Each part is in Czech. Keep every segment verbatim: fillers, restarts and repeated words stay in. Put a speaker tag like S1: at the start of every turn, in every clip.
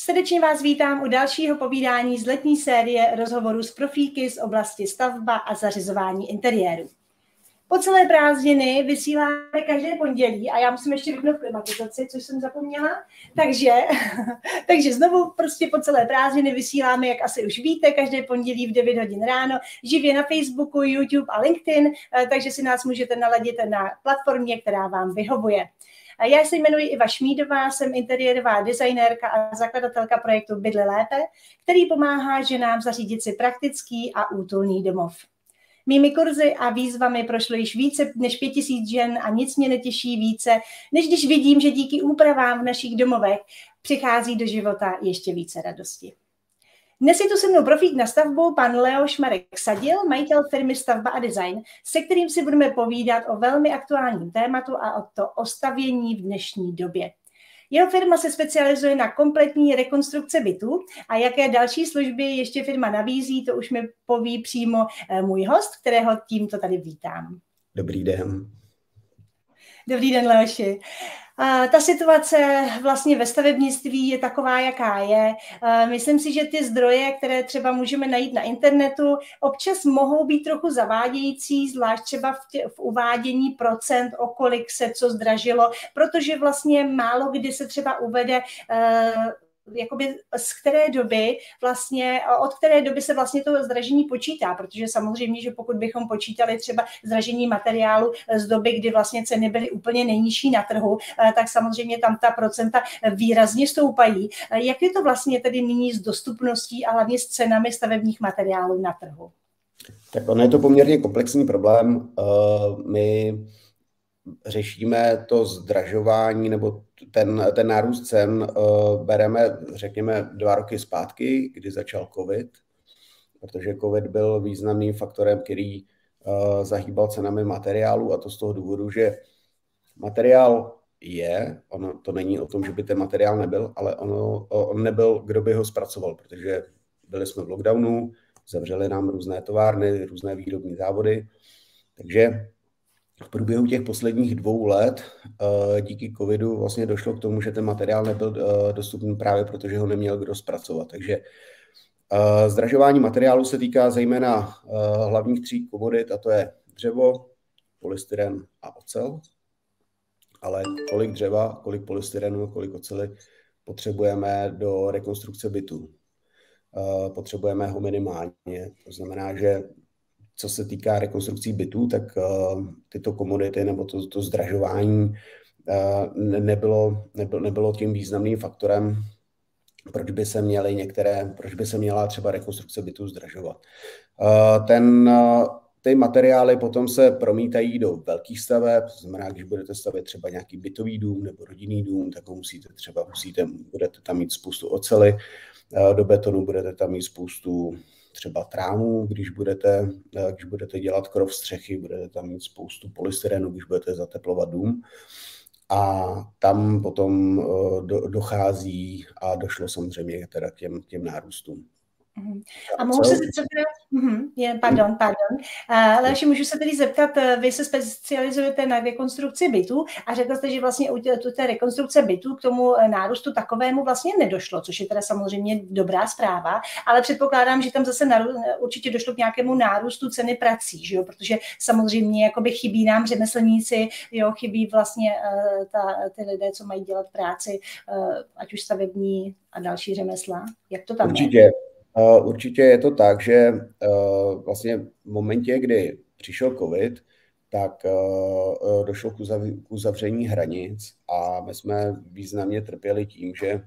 S1: Srdečně vás vítám u dalšího povídání z letní série rozhovorů s profíky z oblasti stavba a zařizování interiéru. Po celé prázdniny vysíláme každé pondělí a já musím ještě vypnout klimatizaci, což jsem zapomněla. Takže, takže znovu prostě po celé prázdniny vysíláme, jak asi už víte, každé pondělí v devět hodin ráno, živě na Facebooku, YouTube a LinkedIn, takže si nás můžete naladit na platformě, která vám vyhovuje. Já se jmenuji Iva Šmídová, jsem interiérová designérka a zakladatelka projektu Bydli lépe, který pomáhá ženám zařídit si praktický a útulný domov. Mými kurzy a výzvami prošlo již více než pět tisíc žen a nic mě netěší více, než když vidím, že díky úpravám v našich domovech přichází do života ještě více radosti. Dnes je tu se mnou profík na stavbu, pan Leoš Marek Sadil, majitel firmy Stavba a design, se kterým si budeme povídat o velmi aktuálním tématu a o to o stavění v dnešní době. Jeho firma se specializuje na kompletní rekonstrukce bytů a jaké další služby ještě firma nabízí, to už mi poví přímo můj host, kterého tímto tady vítám.
S2: Dobrý den.
S1: Dobrý den, Leoši. Ta situace vlastně ve stavebnictví je taková, jaká je. Myslím si, že ty zdroje, které třeba můžeme najít na internetu, občas mohou být trochu zavádějící, zvlášť třeba v, tě, v uvádění procent, o kolik se co zdražilo, protože vlastně málo kdy se třeba uvede jakoby z které doby vlastně, od které doby se vlastně to zdražení počítá, protože samozřejmě, že pokud bychom počítali třeba zdražení materiálu z doby, kdy vlastně ceny byly úplně nejnižší na trhu, tak samozřejmě tam ta procenta výrazně stoupají. Jak je to vlastně tedy nyní s dostupností a hlavně s cenami stavebních materiálů na trhu?
S2: Tak ono je to poměrně komplexní problém. My řešíme to zdražování nebo ten, ten nárůst cen uh, bereme, řekněme, dva roky zpátky, kdy začal covid, protože covid byl významným faktorem, který uh, zahýbal cenami materiálu, a to z toho důvodu, že materiál je, ono to není o tom, že by ten materiál nebyl, ale ono, on nebyl, kdo by ho zpracoval, protože byli jsme v lockdownu, zavřeli nám různé továrny, různé výrobní závody, takže v průběhu těch posledních dvou let díky covidu vlastně došlo k tomu, že ten materiál nebyl dostupný právě protože ho neměl kdo zpracovat. Takže zdražování materiálu se týká zejména hlavních tří komodit, a to je dřevo, polystyren a ocel. Ale kolik dřeva, kolik polystyrenu, kolik oceli potřebujeme do rekonstrukce bytu. Potřebujeme ho minimálně. To znamená, že co se týká rekonstrukcí bytů, tak uh, tyto komodity nebo to, to zdražování uh, nebylo, nebylo, nebylo tím významným faktorem, proč by se měly některé, proč by se měla třeba rekonstrukce bytů zdražovat. Uh, ten, uh, ty materiály potom se promítají do velkých staveb, to znamená, když budete stavět třeba nějaký bytový dům nebo rodinný dům, tak ho musíte třeba, musíte, budete tam mít spoustu oceli, uh, do betonu budete tam mít spoustu třeba trámů, když budete, když budete dělat krov střechy, budete tam mít spoustu polystyrenu, když budete zateplovat dům. A tam potom dochází a došlo samozřejmě teda k těm, těm nárůstům.
S1: A mohu se zeptat, uh-huh. pardon, pardon, uh, Leoši, můžu se tedy zeptat, vy se specializujete na rekonstrukci bytů a řekl jste, že vlastně u té, té rekonstrukce bytů k tomu nárůstu takovému vlastně nedošlo, což je teda samozřejmě dobrá zpráva, ale předpokládám, že tam zase naru, určitě došlo k nějakému nárůstu ceny prací, že jo? Protože samozřejmě jakoby chybí nám řemeslníci, jo, chybí vlastně uh, ta, ty lidé, co mají dělat práci, uh, ať už stavební a další řemesla. Jak to tam
S2: určitě.
S1: je?
S2: Uh, určitě je to tak, že uh, vlastně v momentě, kdy přišel covid, tak uh, došlo k, uzav- k uzavření hranic a my jsme významně trpěli tím, že,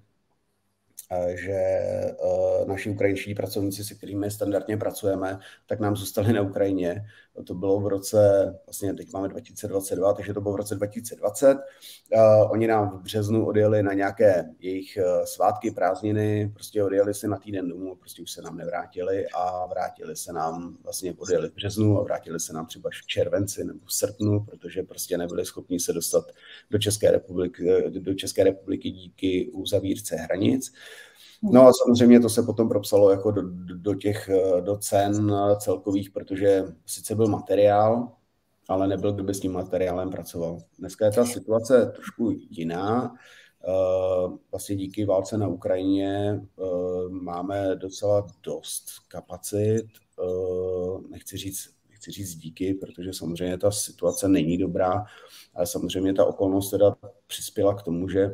S2: uh, že uh, naši ukrajinští pracovníci, se kterými standardně pracujeme, tak nám zůstali na Ukrajině. To bylo v roce, vlastně teď máme dva tisíce dvacet dva, takže to bylo v roce dva tisíce dvacet. Uh, oni nám v březnu odjeli na nějaké jejich uh, svátky, prázdniny, prostě odjeli se na týden domů, prostě už se nám nevrátili a vrátili se nám, vlastně odjeli v březnu a vrátili se nám třeba v červenci nebo v srpnu, protože prostě nebyli schopni se dostat do České republiky, do České republiky díky uzavírce hranic. No a samozřejmě to se potom propsalo jako do, do těch do cen celkových, protože sice byl materiál, ale nebyl, kdo by s tím materiálem pracoval. Dneska je ta situace trošku jiná. vlastně díky válce na Ukrajině máme docela dost kapacit. Nechci říct, nechci říct díky, protože samozřejmě ta situace není dobrá, ale samozřejmě ta okolnost teda přispěla k tomu, že,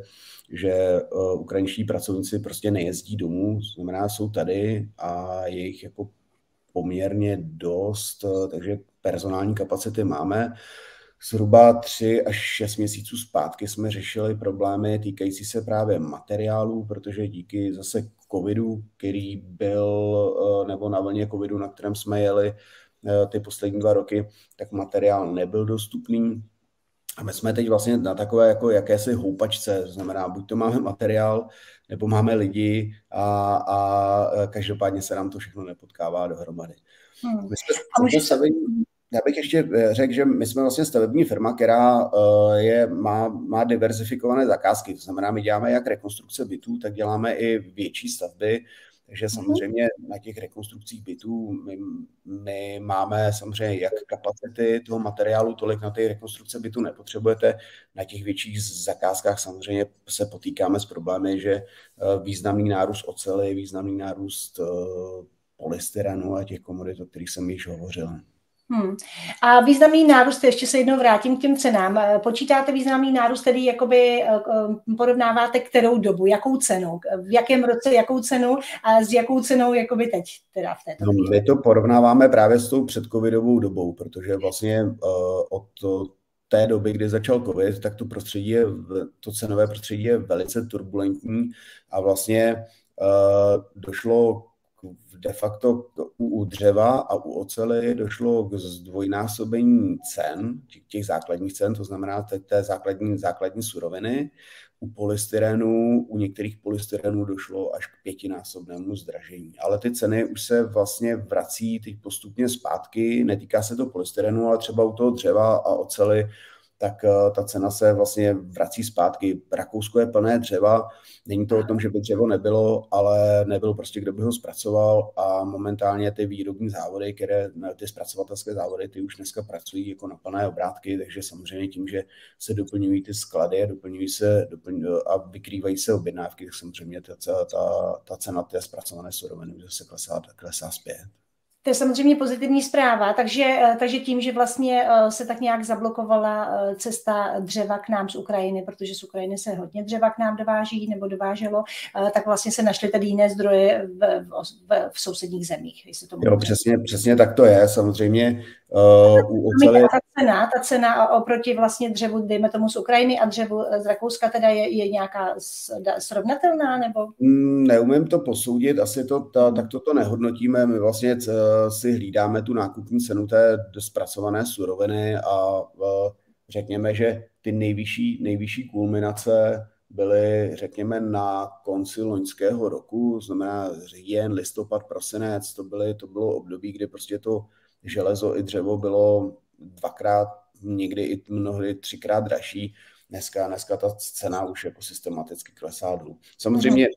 S2: že ukrajinští pracovníci prostě nejezdí domů, znamená, jsou tady a je jich jako poměrně dost, takže personální kapacity máme. Zhruba tři až šest měsíců zpátky jsme řešili problémy týkající se právě materiálů, protože díky zase covidu, který byl, nebo na vlně covidu, na kterém jsme jeli ty poslední dva roky, tak materiál nebyl dostupný. A my jsme teď vlastně na takové jako jakési houpačce, to znamená, buď to máme materiál, nebo máme lidi a, a každopádně se nám to všechno nepotkává dohromady. Hmm. My jsme stavení, já bych ještě řekl, že my jsme vlastně stavební firma, která je, má, má diverzifikované zakázky, to znamená, my děláme jak rekonstrukce bytů, tak děláme i větší stavby. Takže samozřejmě na těch rekonstrukcích bytů my, my máme samozřejmě jak kapacity toho materiálu, tolik na ty rekonstrukce bytů nepotřebujete. Na těch větších zakázkách samozřejmě se potýkáme s problémy, že významný nárůst oceli, významný nárůst polystyrenu a těch komodit, o kterých jsem již hovořil.
S1: Hmm. A významný nárůst, ještě se jednou vrátím k těm cenám. Počítáte významný nárůst, tedy jakoby porovnáváte kterou dobu, jakou cenu, v jakém roce, jakou cenu a s jakou cenou jakoby teď teda v této
S2: no, my to porovnáváme právě s tou předcovidovou dobou, protože vlastně uh, od té doby, kdy začal covid, tak to prostředí je, to cenové prostředí je velice turbulentní a vlastně uh, došlo de facto u dřeva a u oceli došlo k zdvojnásobení cen, těch základních cen, to znamená té základní, základní suroviny. U polystyrenu, u některých polystyrenů došlo až k pětinásobnému zdražení. Ale ty ceny už se vlastně vrací teď postupně zpátky, netýká se to polystyrenu, ale třeba u toho dřeva a oceli, tak ta cena se vlastně vrací zpátky. Rakousko je plné dřeva, není to o tom, že by dřevo nebylo, ale nebylo prostě, kdo by ho zpracoval a momentálně ty výrobní závody, které, ty zpracovatelské závody, ty už dneska pracují jako na plné obrátky, takže samozřejmě tím, že se doplňují ty sklady, doplňují se doplňují a vykrývají se objednávky, tak samozřejmě ta, ta, ta cena té zpracované suroviny zase klesá, klesá zpět.
S1: To je samozřejmě pozitivní zpráva, takže, takže tím, že vlastně se tak nějak zablokovala cesta dřeva k nám z Ukrajiny, protože z Ukrajiny se hodně dřeva k nám dováží nebo dováželo, tak vlastně se našly tady jiné zdroje v, v, v sousedních zemích. Jestli to
S2: jo, přesně, přesně tak to je, samozřejmě. Uh, u oceli...
S1: ta, cena, ta cena oproti vlastně dřevu, dejme tomu z Ukrajiny a dřevu z Rakouska teda je, je nějaká srovnatelná? Nebo?
S2: Neumím to posoudit, asi to, ta, tak to, to nehodnotíme. My vlastně si hlídáme tu nákupní cenu té zpracované suroviny a řekněme, že ty nejvyšší, nejvyšší kulminace byly, řekněme, na konci loňského roku, znamená říjen, listopad, prosinec, to, byly, to bylo období, kdy prostě to železo i dřevo bylo dvakrát, někdy i mnohdy třikrát dražší. Dneska, dneska ta cena už jako systematicky klesá dolů. Samozřejmě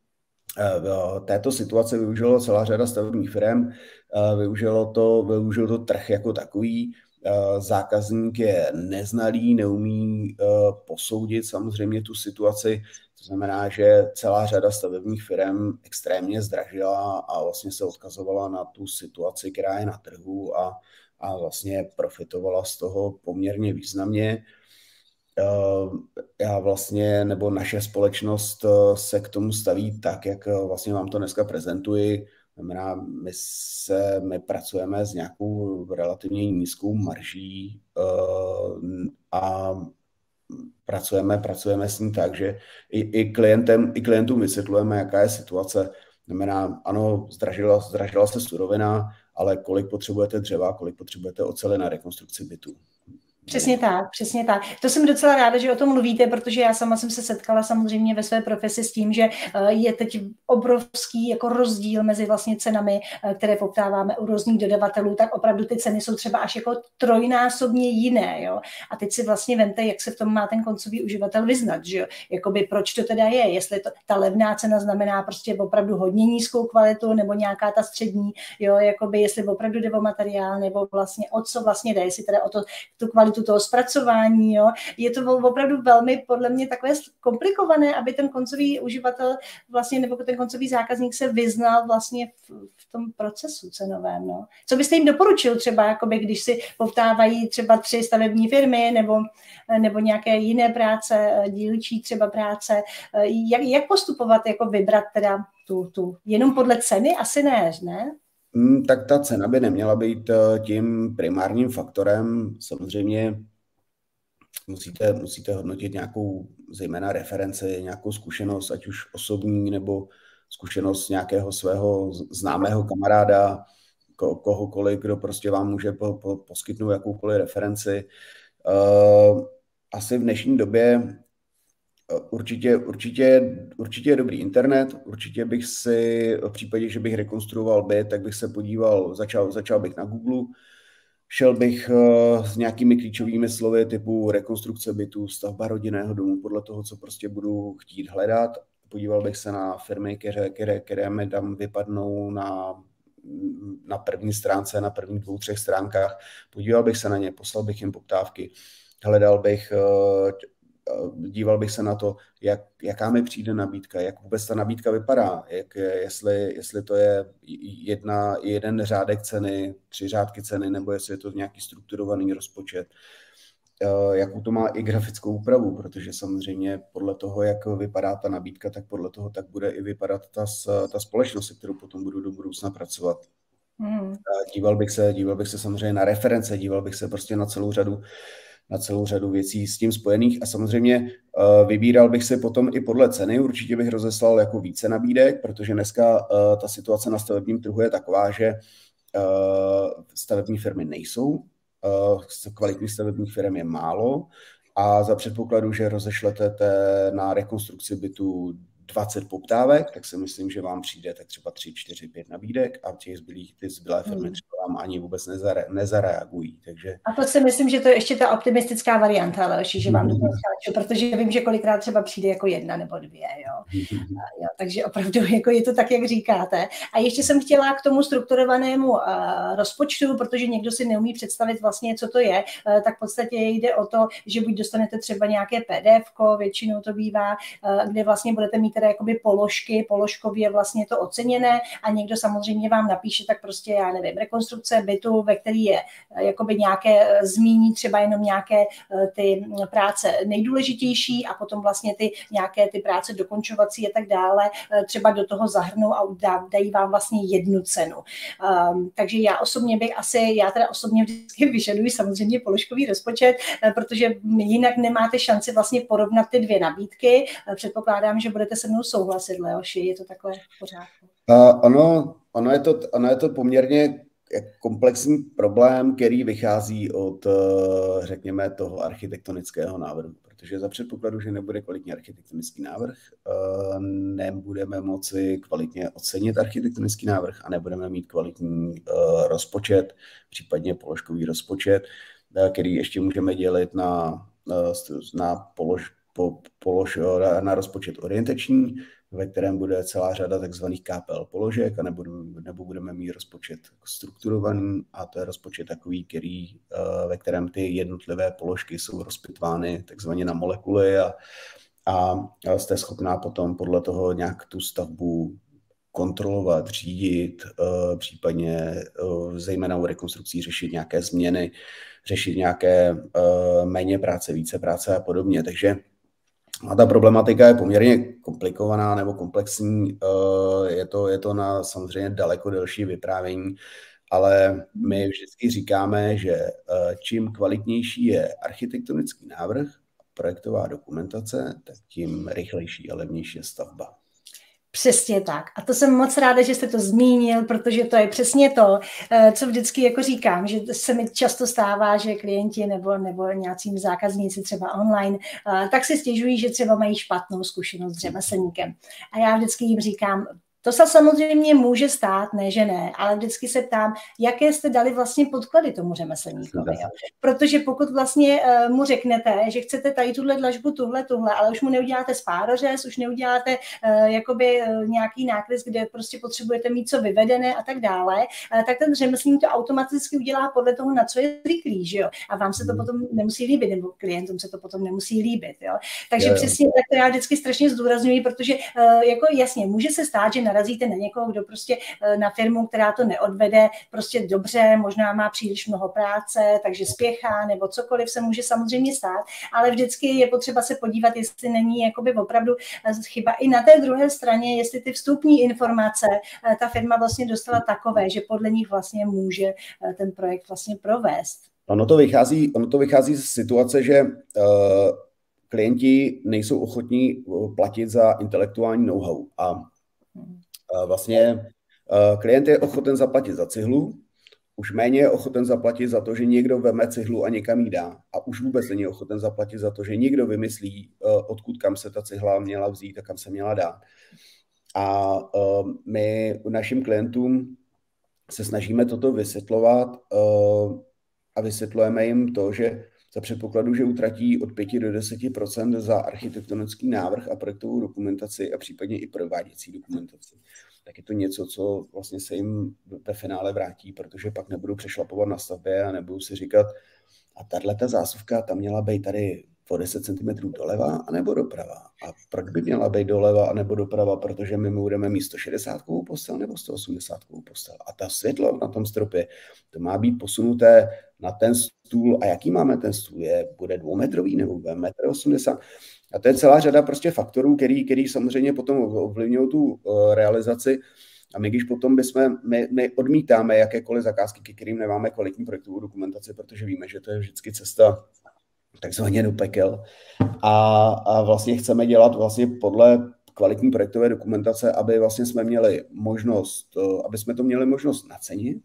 S2: v této situace využilo celá řada stavebních firm, využilo to, využil to trh jako takový. Zákazník je neznalý, neumí posoudit samozřejmě tu situaci. To znamená, že celá řada stavebních firm extrémně zdražila a vlastně se odkazovala na tu situaci, která je na trhu a, a vlastně profitovala z toho poměrně významně. Já vlastně, nebo naše společnost se k tomu staví tak, jak vlastně vám to dneska prezentuji. Znamená, my, se, my pracujeme s nějakou relativně nízkou marží uh, a pracujeme, pracujeme s ní tak, že i, i, klientem, i klientům vysvětlujeme, jaká je situace. Znamená, ano, zdražila, zdražila se surovina, ale kolik potřebujete dřeva, kolik potřebujete oceli na rekonstrukci bytu.
S1: Přesně tak, přesně tak. To jsem docela ráda, že o tom mluvíte, protože já sama jsem se setkala samozřejmě ve své profesi s tím, že je teď obrovský jako rozdíl mezi vlastně cenami, které poptáváme u různých dodavatelů, tak opravdu ty ceny jsou třeba až jako trojnásobně jiné, jo. A teď si vlastně vemte, jak se v tom má ten koncový uživatel vyznat, že jo. Jakoby proč to teda je, jestli to, ta levná cena znamená prostě opravdu hodně nízkou kvalitu, nebo nějaká ta střední, jo, jakoby jestli opravdu jde o materiál, nebo vlastně o co vlastně jde, jestli teda o to, tu kvalitu kvalitu toho zpracování. Jo. Je to opravdu velmi podle mě takové komplikované, aby ten koncový uživatel vlastně nebo ten koncový zákazník se vyznal vlastně v, v tom procesu cenovém. No. Co byste jim doporučil třeba, jakoby, když si poptávají třeba tři stavební firmy nebo, nebo nějaké jiné práce, dílčí třeba práce, jak, jak postupovat, jako vybrat teda tu, tu, jenom podle ceny? Asi ne, ne?
S2: Hmm, tak ta cena by neměla být tím primárním faktorem. Samozřejmě musíte, musíte hodnotit nějakou zejména referenci, nějakou zkušenost, ať už osobní nebo zkušenost nějakého svého známého kamaráda, ko, kohokoliv, kdo prostě vám může po, po, poskytnout jakoukoliv referenci. Uh, asi v dnešní době určitě, určitě, určitě je dobrý internet, určitě bych si v případě, že bych rekonstruoval byt, tak bych se podíval, začal, začal bych na Google, šel bych uh, s nějakými klíčovými slovy typu rekonstrukce bytu, stavba rodinného domu, podle toho, co prostě budu chtít hledat. Podíval bych se na firmy, které, které, které mi tam vypadnou na, na první stránce, na prvních dvou, třech stránkách. Podíval bych se na ně, poslal bych jim poptávky, hledal bych, uh, díval bych se na to, jak, jaká mi přijde nabídka, jak vůbec ta nabídka vypadá, jak, jestli, jestli to je jedna, jeden řádek ceny, tři řádky ceny, nebo jestli je to nějaký strukturovaný rozpočet. Jakou to má i grafickou úpravu, protože samozřejmě podle toho, jak vypadá ta nabídka, tak podle toho tak bude i vypadat ta, ta společnost, se kterou potom budu do budoucna pracovat. Hmm. Díval bych se, díval bych se samozřejmě na reference, díval bych se prostě na celou řadu na celou řadu věcí s tím spojených a samozřejmě uh, vybíral bych si potom i podle ceny, určitě bych rozeslal jako více nabídek, protože dneska uh, ta situace na stavebním trhu je taková, že uh, stavební firmy nejsou, uh, kvalitních stavebních firm je málo a za předpokladu, že rozešlete te na rekonstrukci bytu dvacet poptávek, tak si myslím, že vám přijde tak třeba tři, čtyři, pět nabídek a těch zbylých, ty zbylé firmy třeba vám ani vůbec nezare, nezareagují. Takže...
S1: A to si myslím, že to je ještě ta optimistická varianta, Leoši, že vám do toho skáču, protože vím, že kolikrát třeba přijde jako jedna nebo dvě, jo. A, jo takže opravdu jako je to tak, jak říkáte. A ještě jsem chtěla k tomu strukturovanému uh, rozpočtu, protože někdo si neumí představit vlastně, co to je, uh, tak v podstatě jde o to, že buď dostanete třeba nějaké P D F ko, většinou to bývá, uh, kde vlastně budete mít teda jakoby položky, položkově vlastně to oceněné a někdo samozřejmě vám napíše tak prostě, já nevím, rekonstrukce bytu, ve který je jakoby nějaké, zmíní třeba jenom nějaké ty práce nejdůležitější a potom vlastně ty nějaké ty práce dokončovací a tak dále, třeba do toho zahrnou a dají vám vlastně jednu cenu. Um, takže já osobně bych asi, já teda osobně vždycky vyžaduji samozřejmě položkový rozpočet, protože jinak nemáte šanci vlastně porovnat ty dvě nabídky. Předpokládám, že budete se mnou souhlasit, Leoši, je to takhle v pořádku?
S2: Uh, ono, ono, je to, ono je to poměrně komplexní problém, který vychází od, řekněme, toho architektonického návrhu, protože za předpokladu, že nebude kvalitní architektonický návrh, nebudeme moci kvalitně ocenit architektonický návrh a nebudeme mít kvalitní rozpočet, případně položkový rozpočet, který ještě můžeme dělit na, na polož, po, polož, na rozpočet orientační, ve kterém bude celá řada takzvaných K P L položek, a nebo, nebo budeme mít rozpočet strukturovaný, a to je rozpočet takový, který, ve kterém ty jednotlivé položky jsou rozpitvány takzvaně na molekuly a, a jste schopná potom podle toho nějak tu stavbu kontrolovat, řídit, případně zejména u rekonstrukcí řešit nějaké změny, řešit nějaké méně práce, více práce a podobně. Takže a ta problematika je poměrně komplikovaná nebo komplexní, je to, je to na samozřejmě daleko delší vyprávění, ale my vždycky říkáme, že čím kvalitnější je architektonický návrh, projektová dokumentace, tak tím rychlejší a levnější je stavba.
S1: Přesně tak. A to jsem moc ráda, že jste to zmínil, protože to je přesně to, co vždycky jako říkám, že se mi často stává, že klienti nebo, nebo nějací zákazníci třeba online, tak si stěžují, že třeba mají špatnou zkušenost s řemeslníkem. A já vždycky jim říkám, To se samozřejmě může stát, ne, že ne, ale vždycky se ptám, jaké jste dali vlastně podklady tomu řemeslníkovi. Jo? Protože pokud vlastně uh, mu řeknete, že chcete tady tuhle dlažbu, tuhle, tuhle, ale už mu neuděláte spárořez, už neuděláte uh, jakoby uh, nějaký nákres, kde prostě potřebujete mít co vyvedené a tak dále, uh, tak ten řemeslník to automaticky udělá podle toho, na co je zvyklý, že jo? A vám se to potom nemusí líbit, nebo klientům se to potom nemusí líbit. Jo? Takže jo, jo. Přesně tak to já vždycky strašně zdůrazňuji, protože uh, jako jasně, může se stát, že narazíte na někoho, kdo prostě na firmu, která to neodvede prostě dobře, možná má příliš mnoho práce, takže spěchá, nebo cokoliv se může samozřejmě stát, ale vždycky je potřeba se podívat, jestli není jakoby opravdu chyba i na té druhé straně, jestli ty vstupní informace ta firma vlastně dostala takové, že podle nich vlastně může ten projekt vlastně provést.
S2: Ono to vychází, ono to vychází z situace, že uh, klienti nejsou ochotní platit za intelektuální know-how a vlastně klient je ochoten zaplatit za cihlu, už méně je ochoten zaplatit za to, že někdo veme cihlu a někam jí dá. A už vůbec není ochoten zaplatit za to, že někdo vymyslí, odkud kam se ta cihla měla vzít a kam se měla dát. A my našim klientům se snažíme toto vysvětlovat a vysvětlujeme jim to, že za předpokladu, že utratí od pěti do deseti procent za architektonický návrh a projektovou dokumentaci a případně i prováděcí dokumentaci, tak je to něco, co vlastně se jim ve finále vrátí, protože pak nebudou přešlapovat na stavbě a nebudou si říkat, a tato zásuvka tam měla být tady o deset centimetrů doleva anebo doprava. A proč by měla být doleva anebo doprava? Protože my budeme mít sto šedesátkovou postel nebo sto osmdesátkovou postel. A ta světlo na tom stropě, to má být posunuté na ten stůl. A jaký máme ten stůl? Je, bude dvoumetrový nebo bude metr osmdesát? A to je celá řada prostě faktorů, který, který samozřejmě potom ovlivňují tu uh, realizaci. A my když potom bychom, my, my odmítáme jakékoliv zakázky, ke kterým nemáme kvalitní projektovou dokumentaci, protože víme, že to je vždycky cesta takzvaně do pekel. A, a vlastně chceme dělat vlastně podle kvalitní projektové dokumentace, aby vlastně jsme měli možnost, aby jsme to měli možnost nacenit,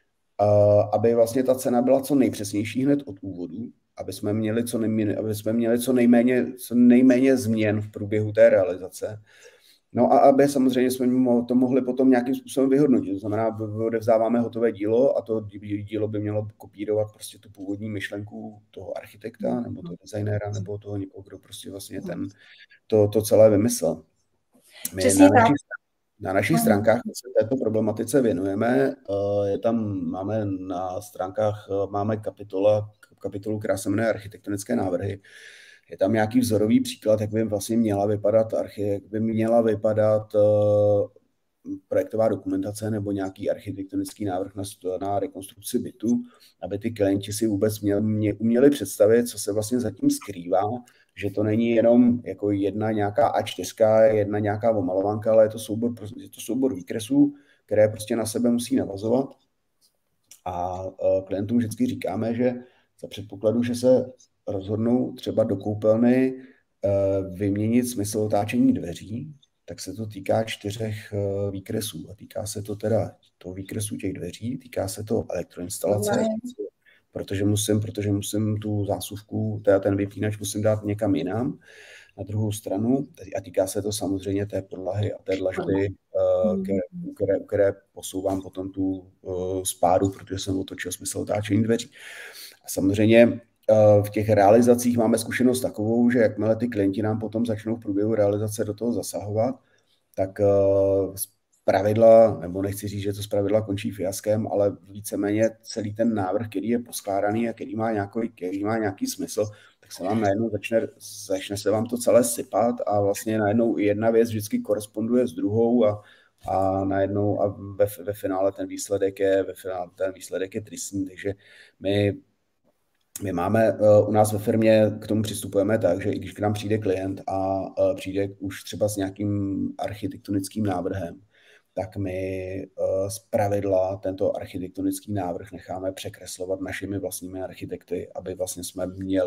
S2: aby vlastně ta cena byla co nejpřesnější hned od úvodu, aby jsme měli co nejméně, aby jsme měli co nejméně, co nejméně změn v průběhu té realizace. No a aby samozřejmě jsme to mohli potom nějakým způsobem vyhodnotit. To znamená, odevzdáváme hotové dílo a to dílo by mělo kopírovat prostě tu původní myšlenku toho architekta nebo toho designéra nebo toho někoho, kdo prostě vlastně ten, to, to celé vymyslel. My na našich, na našich stránkách se této problematice věnujeme. Je tam, máme na stránkách máme kapitola, kapitolu, která se jmenuje Architektonické návrhy. Je tam nějaký vzorový příklad, jak by vlastně měla vypadat architekt, by měla vypadat uh, projektová dokumentace nebo nějaký architektonický návrh na, na rekonstrukci bytu, aby ty klienti si vůbec měli, mě, uměli představit, co se vlastně zatím skrývá, že to není jenom jako jedna nějaká á čtyři, jedna nějaká omalovanka, ale je to soubor, je to soubor výkresů, které prostě na sebe musí navazovat. A uh, klientům vždycky říkáme, že za předpokladu, že se rozhodnou třeba do koupelny uh, vyměnit smysl otáčení dveří, tak se to týká čtyřech uh, výkresů. A týká se to teda toho výkresu těch dveří, týká se to elektroinstalace, no, protože musím, protože musím tu zásuvku, teda ten vypínač musím dát někam jinam na druhou stranu. A týká se to samozřejmě té podlahy a té dlažby, uh, které, které, které posouvám potom tu uh, spádu, protože jsem otočil smysl otáčení dveří. A samozřejmě v těch realizacích máme zkušenost takovou, že jakmile ty klienti nám potom začnou v průběhu realizace do toho zasahovat, tak z pravidla, nebo nechci říct, že to z pravidla končí fiaskem, ale víceméně celý ten návrh, který je poskládaný a který má nějaký, který má nějaký smysl, tak se vám najednou začne, začne se vám to celé sypat a vlastně najednou jedna věc vždycky koresponduje s druhou a a najednou a ve, ve finále ten výsledek je, ve finále ten výsledek je tristní, takže my My máme uh, u nás ve firmě, k tomu přistupujeme tak, že i když k nám přijde klient a uh, přijde už třeba s nějakým architektonickým návrhem, tak my uh, z pravidla tento architektonický návrh necháme překreslovat našimi vlastními architekty, aby vlastně jsme měli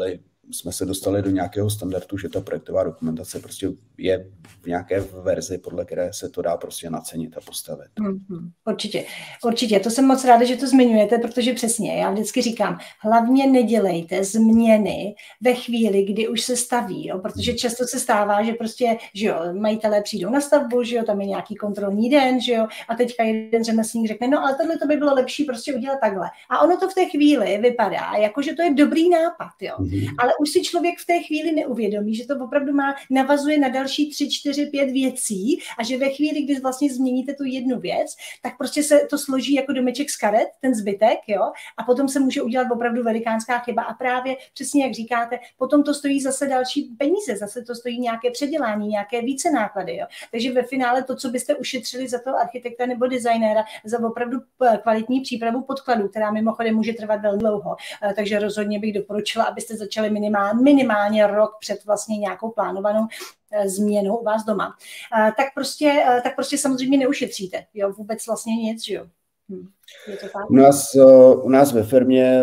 S2: jsme se dostali do nějakého standardu, že ta projektová dokumentace prostě je v nějaké verzi, podle které se to dá prostě nacenit a postavit.
S1: Mm-hmm. Určitě, určitě. To jsem moc ráda, že to zmiňujete, protože přesně, já vždycky říkám, hlavně nedělejte změny ve chvíli, kdy už se staví, jo? Protože často se stává, že prostě, že jo, majitelé přijdou na stavbu, že jo, tam je nějaký kontrolní den, že jo, a teďka jeden řemeslník řekne, no ale tohle to by bylo lepší prostě udělat takhle. A ono to v té chvíli vypadá, jako že to je dobrý nápad, jo. Mm-hmm. Ale už si člověk v té chvíli neuvědomí, že to opravdu má, navazuje na další tři, čtyři, pět věcí a že ve chvíli, kdy vlastně změníte tu jednu věc, tak prostě se to složí jako domeček z karet, ten zbytek, jo, a potom se může udělat opravdu velikánská chyba a právě přesně jak říkáte, potom to stojí zase další peníze, zase to stojí nějaké předělání, nějaké více náklady, jo. Takže ve finále to, co byste ušetřili za toho architekta nebo designéra, za opravdu kvalitní přípravu podkladů, která mimochodem může trvat velmi dlouho, takže rozhodně bych doporučila, abyste začali minimálně, minimálně rok před vlastně nějakou plánovanou změnou u vás doma. Tak prostě, tak prostě samozřejmě neušetříte, jo, vůbec vlastně nic, že jo. Hm. Je to tak?
S2: U nás, u nás ve firmě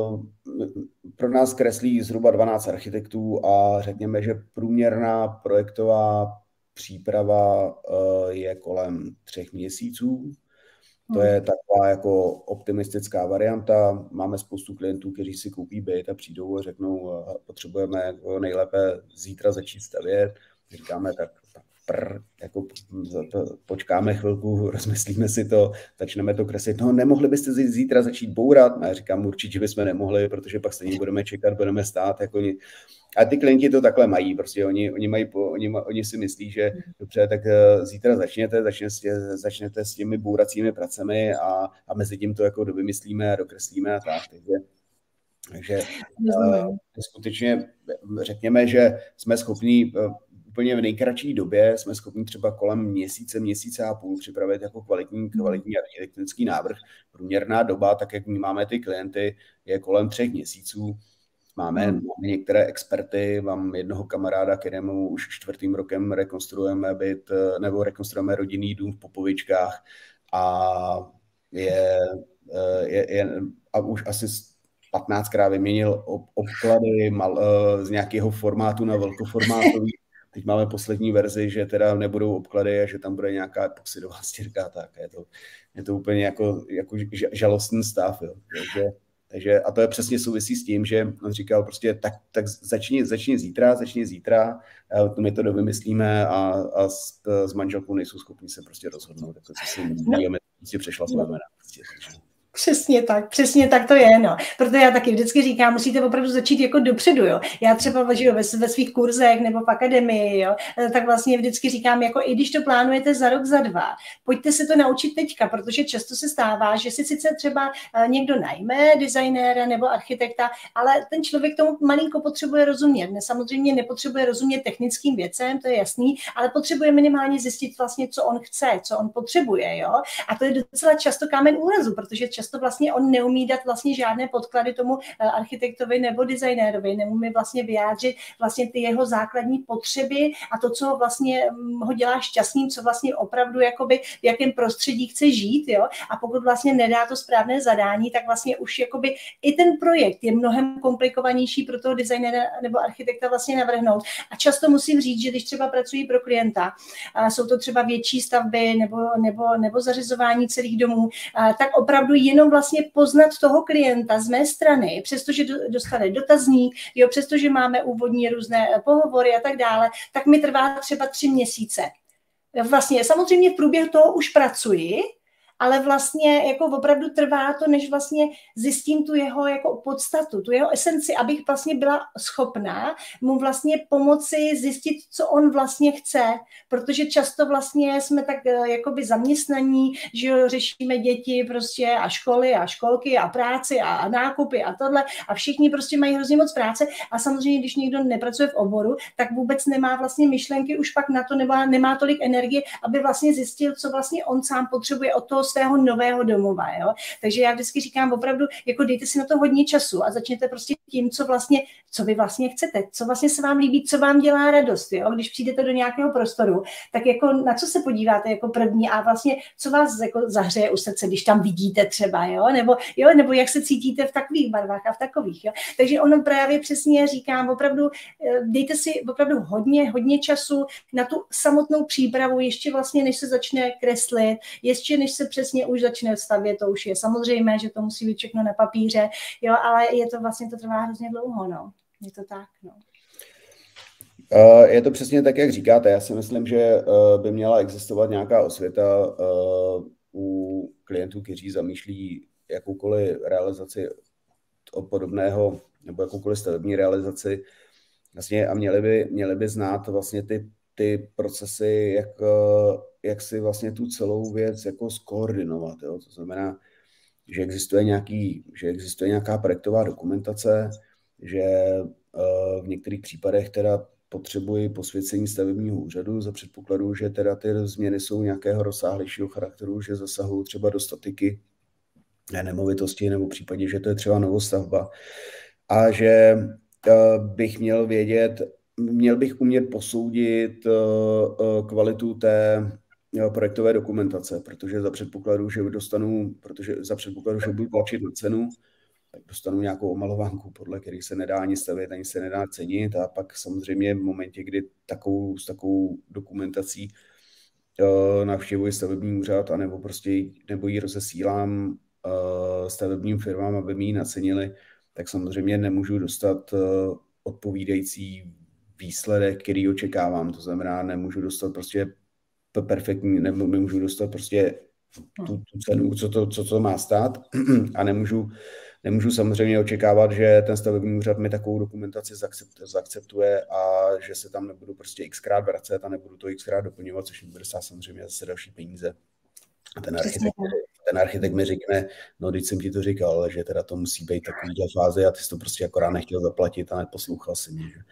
S2: pro nás kreslí zhruba dvanáct architektů a řekněme, že průměrná projektová příprava je kolem třech měsíců. To je taková jako optimistická varianta. Máme spoustu klientů, kteří si koupí byt a přijdou a řeknou, potřebujeme nejlépe zítra začít stavět. Říkáme, tak prr, jako počkáme chvilku, rozmyslíme si to, začneme to kreslit. No, nemohli byste zítra začít bourat? A já říkám, určitě bychom nemohli, protože pak stejně budeme čekat, budeme stát. Jako ni... A ty klienti to takhle mají, prostě oni, oni, mají, oni, oni si myslí, že dobře, tak zítra začněte, začněte, začněte s těmi bouracími pracemi a, a mezi tím to jako vymyslíme a dokreslíme a tak. Takže, takže uh, skutečně řekněme, že jsme schopni úplně v nejkratší době jsme schopni třeba kolem měsíce, měsíce a půl připravit jako kvalitní, kvalitní architektonický návrh. Průměrná doba, tak jak my máme ty klienty, je kolem třech měsíců. Máme, máme některé experty, mám jednoho kamaráda, kterému už čtvrtým rokem rekonstruujeme byt, nebo rekonstruujeme rodinný dům v Popovičkách a je, je, je a už asi patnáctkrát vyměnil obklady mal, z nějakého formátu na velkoformátový. Teď máme poslední verzi, že teda nebudou obklady a že tam bude nějaká epoxidová stěrka, tak je to, je to úplně jako, jako žalostný stav. Jo. Takže, takže, a to je přesně souvisí s tím, že on říkal prostě tak, tak začni, začni zítra, začni zítra, my to dovymyslíme a, a s, s manželkou nejsou schopni se prostě rozhodnout, jako co si líbí, my prostě přešla svojme na prostě, takže.
S1: Přesně tak, přesně tak to je, no. Proto já taky vždycky říkám, musíte opravdu začít jako dopředu, jo. Já třeba že jo, ve, ve svých kurzech nebo v akademii, jo, tak vlastně vždycky říkám, jako i když to plánujete za rok, za dva, pojďte se to naučit teďka, protože často se stává, že si sice třeba někdo najme designéra nebo architekta, ale ten člověk tomu malinko potřebuje rozumět. Ne, samozřejmě nepotřebuje rozumět technickým věcem, to je jasný, ale potřebuje minimálně zjistit vlastně, co on chce, co on potřebuje, jo. A to je docela často kámen úrazu, protože často to vlastně on neumí dát vlastně žádné podklady tomu architektovi nebo designérovi, neumí vlastně vyjádřit vlastně ty jeho základní potřeby a to, co vlastně ho dělá šťastným, co vlastně opravdu jakoby v jakém prostředí chce žít, jo? A pokud vlastně nedá to správné zadání, tak vlastně už jakoby i ten projekt je mnohem komplikovanější pro toho designéra nebo architekta vlastně navrhnout. A často musím říct, že když třeba pracují pro klienta, jsou to třeba větší stavby nebo, nebo, nebo zařizování celých domů, tak opravdu jen jenom vlastně poznat toho klienta z mé strany, přestože dostane dotazník, jo, přestože máme úvodní různé pohovory a tak dále, tak mi trvá třeba tři měsíce. Vlastně samozřejmě v průběhu toho už pracuji, ale vlastně jako opravdu trvá to, než vlastně zjistím tu jeho jako podstatu, tu jeho esenci, abych vlastně byla schopná mu vlastně pomoci zjistit, co on vlastně chce, protože často vlastně jsme tak jakoby zaměstnaní, že jo, řešíme děti prostě a školy a školky a práci a, a nákupy a tohle a všichni prostě mají hrozně moc práce a samozřejmě, když někdo nepracuje v oboru, tak vůbec nemá vlastně myšlenky už pak na to, nebo nemá tolik energie, aby vlastně zjistil, co vlastně on sám potřebuje od toho svého nového domova. Jo? Takže já vždycky říkám opravdu, jako dejte si na to hodně času a začněte prostě tím, co vlastně, co vy vlastně chcete, co vlastně se vám líbí, co vám dělá radost. Jo? Když přijdete do nějakého prostoru, tak jako na co se podíváte jako první a vlastně co vás jako zahřeje u srdce, když tam vidíte třeba, jo? Nebo, jo? Nebo jak se cítíte v takových barvách a v takových. Jo? Takže ono právě přesně říkám, opravdu dejte si opravdu hodně, hodně času na tu samotnou přípravu, ještě vlastně než se začne kreslit, ještě než se přesně už začne stavět, to už je samozřejmé, že to musí být všechno na papíře, jo, ale je to vlastně, to trvá hrozně dlouho, no. Je to tak, no.
S2: Je to přesně tak, jak říkáte. Já si myslím, že by měla existovat nějaká osvěta u klientů, kteří zamýšlí jakoukoliv realizaci podobného nebo jakoukoliv stavební realizaci vlastně a měli by, měli by znát vlastně ty, ty procesy, jak, jak si vlastně tu celou věc jako skoordinovat. Jo? To znamená, že existuje, nějaký, že existuje nějaká projektová dokumentace, že v některých případech teda potřebuji posvěcení stavebního úřadu za předpokladu, že teda ty změny jsou nějakého rozsáhlejšího charakteru, že zasahují třeba do statiky nemovitosti nebo v případě, že to je třeba novostavba. A že bych měl vědět, měl bych umět posoudit kvalitu té projektové dokumentace, protože za předpokladu, že dostanu, protože za předpokladu, že budu tlačit na cenu, tak dostanu nějakou omalovánku, podle kterých se nedá ani stavět, ani se nedá cenit a pak samozřejmě v momentě, kdy takovou, s takovou dokumentací navštěvuji stavební úřad a nebo prostě nebo ji rozesílám stavebním firmám, aby mi ji nacenili, tak samozřejmě nemůžu dostat odpovídající výsledek, který očekávám. To znamená, nemůžu dostat prostě perfektní, nebo nemůžu dostat prostě tu, tu cenu, co to, co to má stát a nemůžu, nemůžu samozřejmě očekávat, že ten stavební úřad mi takovou dokumentaci zaakceptuje a že se tam nebudu prostě xkrát vracet a nebudu to xkrát doplňovat, což mi bude stát samozřejmě zase další peníze. A ten architekt, ten architekt mi řekne, no teď jsem ti to říkal, že teda to musí být takovýhle fáze a ty jsi to prostě akorát nechtěl zaplatit a neposlouchal si mě. Že?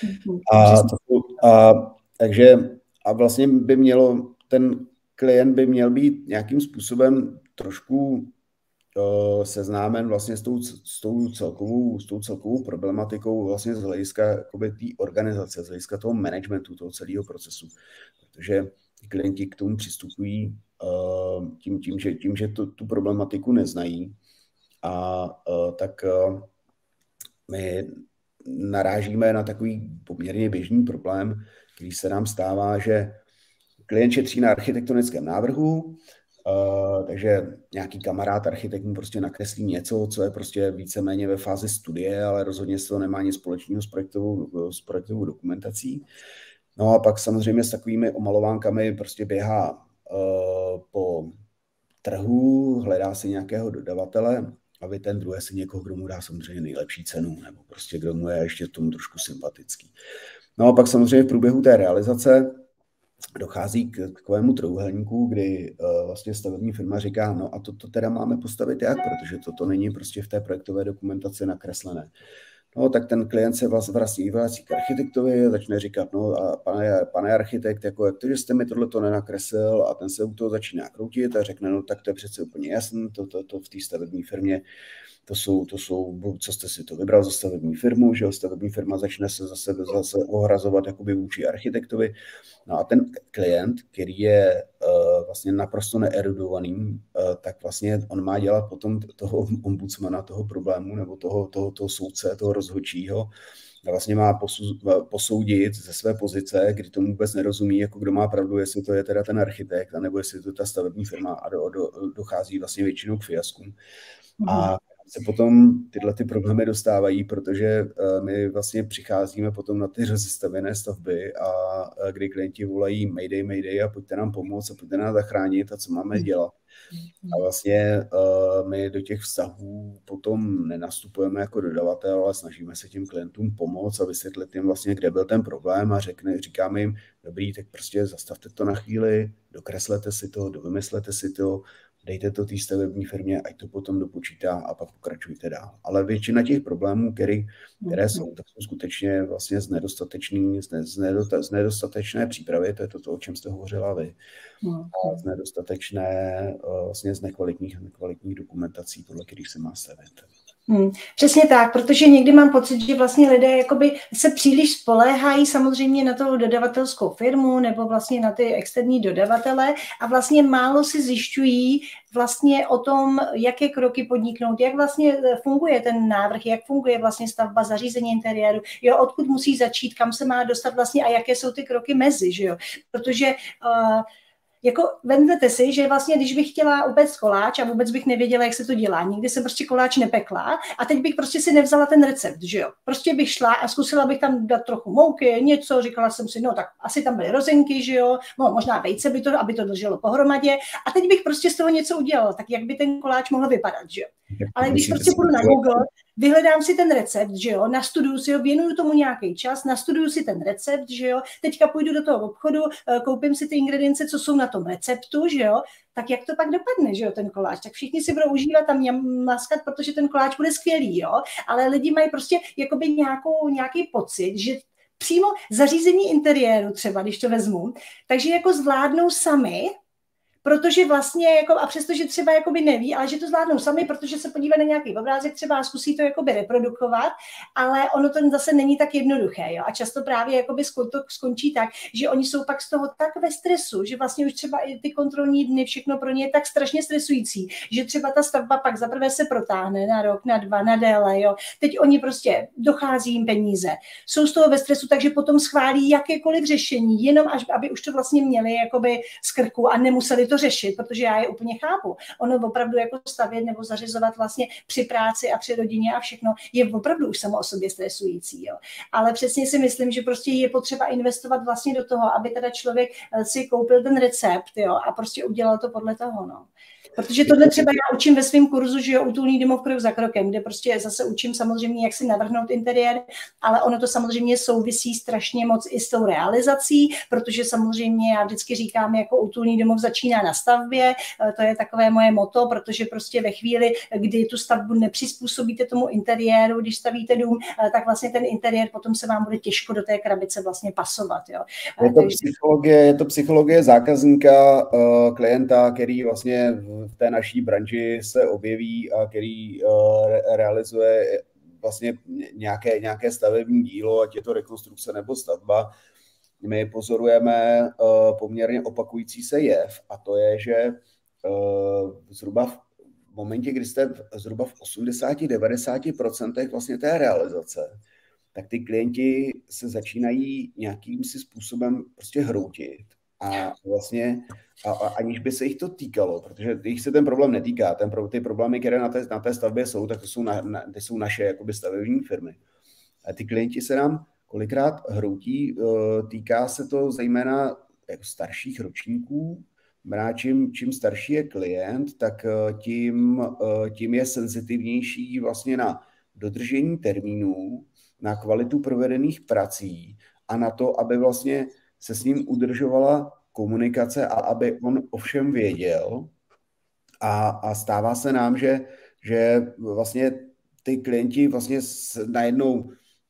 S2: A, to, a takže a vlastně by mělo, ten klient by měl být nějakým způsobem trošku uh, seznámen vlastně s tou, s tou celkovou, s tou celkovou problematikou vlastně z hlediska té organizace, z hlediska toho managementu, toho celého procesu. Protože klienti k tomu přistupují uh, tím, tím, že, tím, že to, tu problematiku neznají a uh, tak uh, my narážíme na takový poměrně běžný problém, který se nám stává, že klient šetří na architektonickém návrhu, uh, takže nějaký kamarád architekt mu prostě nakreslí něco, co je prostě víceméně ve fázi studie, ale rozhodně se to nemá nic společného s projektovou, s projektovou dokumentací. No a pak samozřejmě s takovými omalovánkami prostě běhá uh, po trhu, hledá si nějakého dodavatele, aby ten druhý si někoho, kdo mu dá samozřejmě nejlepší cenu, nebo prostě kdo mu je ještě tomu trošku sympatický. No a pak samozřejmě v průběhu té realizace dochází k takovému trouhelníku, kdy uh, vlastně stavební firma říká, no a to, to teda máme postavit jak, protože toto není prostě v té projektové dokumentaci nakreslené. No, tak ten klient se vrací, vrací k architektovi, začne říkat, no a pane, pane architekt, jako jak to, že jste mi tohleto nenakreslil a ten se u toho začíná kroutit a řekne, no tak to je přece úplně jasný, to, to, to v té stavební firmě, to jsou, to jsou, co jste si to vybral za stavební firmu, že jo, stavební firma začne se zase, zase ohrazovat jakoby vůči architektovi. No a ten klient, který je uh, vlastně naprosto neerudovaný, uh, tak vlastně on má dělat potom toho ombudsmana, toho problému, nebo toho, toho, toho soudce, toho rozhodčího, a vlastně má posoudit ze své pozice, kdy tomu vůbec nerozumí, jako kdo má pravdu, jestli to je teda ten architekt, anebo jestli to je ta stavební firma a do, do, dochází vlastně většinou k fiaskům. A se potom tyhle ty problémy dostávají, protože my vlastně přicházíme potom na ty rozestavěné stavby a kdy klienti volají mayday, mayday a pojďte nám pomoct a pojďte nás zachránit a co máme dělat. A vlastně my do těch vztahů potom nenastupujeme jako dodavatel, ale snažíme se těm klientům pomoct a vysvětlit jim vlastně, kde byl ten problém a řekne, říkáme jim, dobrý, tak prostě zastavte to na chvíli, dokreslete si to, dovymyslete si to, dejte to té stavební firmě, ať to potom dopočítá a pak pokračujte dál. Ale většina těch problémů, který, které jsou, tak jsou skutečně vlastně z, nedostatečný, z, nedota, z nedostatečné přípravy, to je to, to, o čem jste hovořila vy, a z nedostatečné, vlastně z nekvalitních, nekvalitních dokumentací, podle kterých se má stavět.
S1: Hmm, přesně tak, protože někdy mám pocit, že vlastně lidé jakoby se příliš spoléhají samozřejmě na tu dodavatelskou firmu nebo vlastně na ty externí dodavatele a vlastně málo si zjišťují vlastně o tom, jaké kroky podniknout, jak vlastně funguje ten návrh, jak funguje vlastně stavba, zařízení interiéru, jo, odkud musí začít, kam se má dostat vlastně a jaké jsou ty kroky mezi, že jo, protože uh, jako vezměte si, že vlastně, když bych chtěla upéct koláč a vůbec bych nevěděla, jak se to dělá, nikdy jsem prostě koláč nepekla a teď bych prostě si nevzala ten recept, že jo. Prostě bych šla a zkusila bych tam dát trochu mouky, něco, říkala jsem si, no tak asi tam byly rozinky, že jo, no, možná vejce by to, aby to drželo pohromadě a teď bych prostě z toho něco udělala, tak jak by ten koláč mohl vypadat, že jo. Ale když prostě půjdu na Google, vyhledám si ten recept, že jo, nastuduju si ho, věnuju tomu nějaký čas, nastuduju si ten recept, že jo, teďka půjdu do toho obchodu, koupím si ty ingredience, co jsou na tom receptu, že jo, tak jak to pak dopadne, že jo, ten koláč, tak všichni si budou užívat a maskat, protože ten koláč bude skvělý, jo, ale lidi mají prostě jakoby nějakou, nějaký pocit, že přímo zařízení interiéru třeba, když to vezmu, takže jako zvládnou sami, protože vlastně, jako, a přestože třeba jakoby neví, ale že to zvládnou sami, protože se podívají na nějaký obrázek třeba a zkusí to jakoby reprodukovat, ale ono to zase není tak jednoduché. Jo? A často právě jakoby to skončí tak, že oni jsou pak z toho tak ve stresu, že vlastně už třeba i ty kontrolní dny, všechno pro ně je tak strašně stresující, že třeba ta stavba pak zaprvé se protáhne na rok, na dva, na déle. Jo? Teď oni prostě dochází jim peníze, jsou z toho ve stresu, takže potom schválí jakékoliv řešení, jenom až, aby už to vlastně měli jakoby z krku a nemuseli to řešit, protože já je úplně chápu. Ono opravdu jako stavět nebo zařizovat vlastně při práci a při rodině a všechno je opravdu už samo o sobě stresující. Jo. Ale přesně si myslím, že prostě je potřeba investovat vlastně do toho, aby teda člověk si koupil ten recept, jo, a prostě udělal to podle toho, no. Protože tohle třeba já učím ve svém kurzu, že jo, Útulný domov krok za krokem, kde prostě zase učím samozřejmě, jak si navrhnout interiér, ale ono to samozřejmě souvisí strašně moc i s tou realizací, protože samozřejmě já vždycky říkám, jako Útulný domov začíná na stavbě, to je takové moje motto, protože prostě ve chvíli, kdy tu stavbu nepřizpůsobíte tomu interiéru, když stavíte dům, tak vlastně ten interiér potom se vám bude těžko do té krabice vlastně pasovat. Jo.
S2: Je to, Takže... psychologie, je to psychologie zákazníka, klienta, který vlastně v té naší branži se objeví a který uh, realizuje vlastně nějaké, nějaké stavební dílo, ať je to rekonstrukce nebo stavba. My pozorujeme uh, poměrně opakující se jev a to je, že uh, zhruba v momentě, kdy jste v, zhruba v osmdesát až devadesát procent vlastně té realizace, tak ty klienti se začínají nějakým si způsobem prostě hroutit. A vlastně, a, a, aniž by se jich to týkalo, protože jich se ten problém netýká, ten, ty problémy, které na té, na té stavbě jsou, tak to jsou, na, na, to jsou naše jakoby stavební firmy. A ty klienti se nám kolikrát hroutí, týká se to zejména jako starších ročníků, čím, čím starší je klient, tak tím, tím je senzitivnější vlastně na dodržení termínů, na kvalitu provedených prací a na to, aby vlastně se s ním udržovala komunikace a aby on o všem věděl. A, a stává se nám, že, že vlastně ty klienti vlastně najednou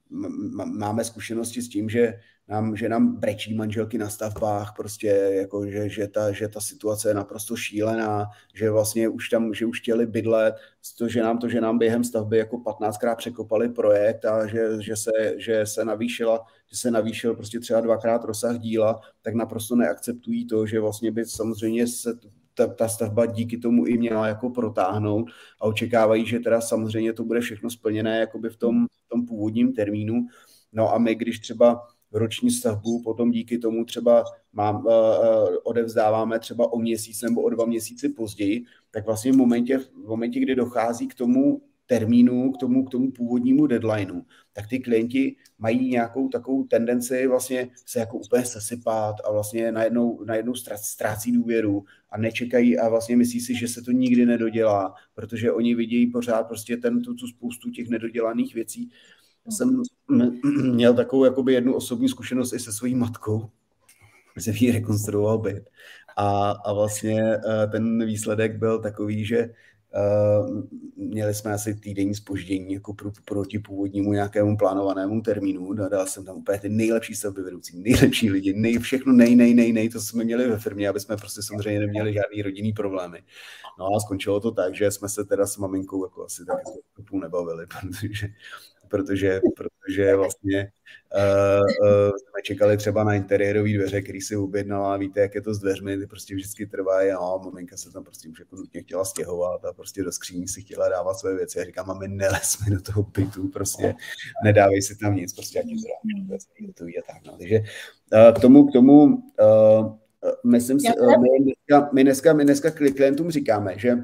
S2: máme zkušenosti s tím, že nám, že nám brečí manželky na stavbách, prostě jako, že, že, ta, že ta situace je naprosto šílená, že vlastně už tam, že už chtěli bydlet, to, že nám to, že nám během stavby jako patnáctkrát překopali projekt a že, že, se, že se navýšila, že se navýšil prostě třeba dvakrát rozsah díla, tak naprosto neakceptují to, že vlastně by samozřejmě se ta, ta stavba díky tomu i měla jako protáhnout a očekávají, že teda samozřejmě to bude všechno splněné jakoby v tom, v tom původním termínu. No a my, když třeba roční stavbu potom díky tomu třeba mám, uh, odevzdáváme třeba o měsíc nebo o dva měsíce později, tak vlastně v momentě, v momentě, kdy dochází k tomu termínu, k tomu, k tomu původnímu deadlineu, tak ty klienti mají nějakou takovou tendenci vlastně se jako úplně sesypat a vlastně najednou, najednou ztrácí důvěru a nečekají a vlastně myslí si, že se to nikdy nedodělá, protože oni vidějí pořád prostě ten, tu, tu spoustu těch nedodělaných věcí. Já jsem měl takovou jakoby jednu osobní zkušenost i se svojí matkou, jsem jí rekonstruoval byt. A, a vlastně ten výsledek byl takový, že Uh, měli jsme asi týdenní zpoždění jako pro, proti původnímu nějakému plánovanému termínu. Dal jsem tam úplně ty nejlepší stavbyvedoucí, nejlepší lidi, nej, všechno nej, nej, nej, nej, to jsme měli ve firmě, aby jsme prostě samozřejmě neměli žádný rodinný problémy. No a skončilo to tak, že jsme se teda s maminkou jako asi tak jako půl nebavili, protože protože, protože vlastně uh, uh, jsme čekali třeba na interiérové dveře, který si objednala, víte, jak je to s dveřmi, ty prostě vždycky trvají a no, maminka se tam prostě už jako nutně chtěla stěhovat a prostě do skříní si chtěla dávat své věci a říkám, mami, nelez mi do toho bytu, prostě nedávej si tam nic, prostě jak to je tak, no. Takže uh, k tomu, k tomu uh, myslím si, uh, my, dneska, my, dneska, my dneska klientům říkáme, že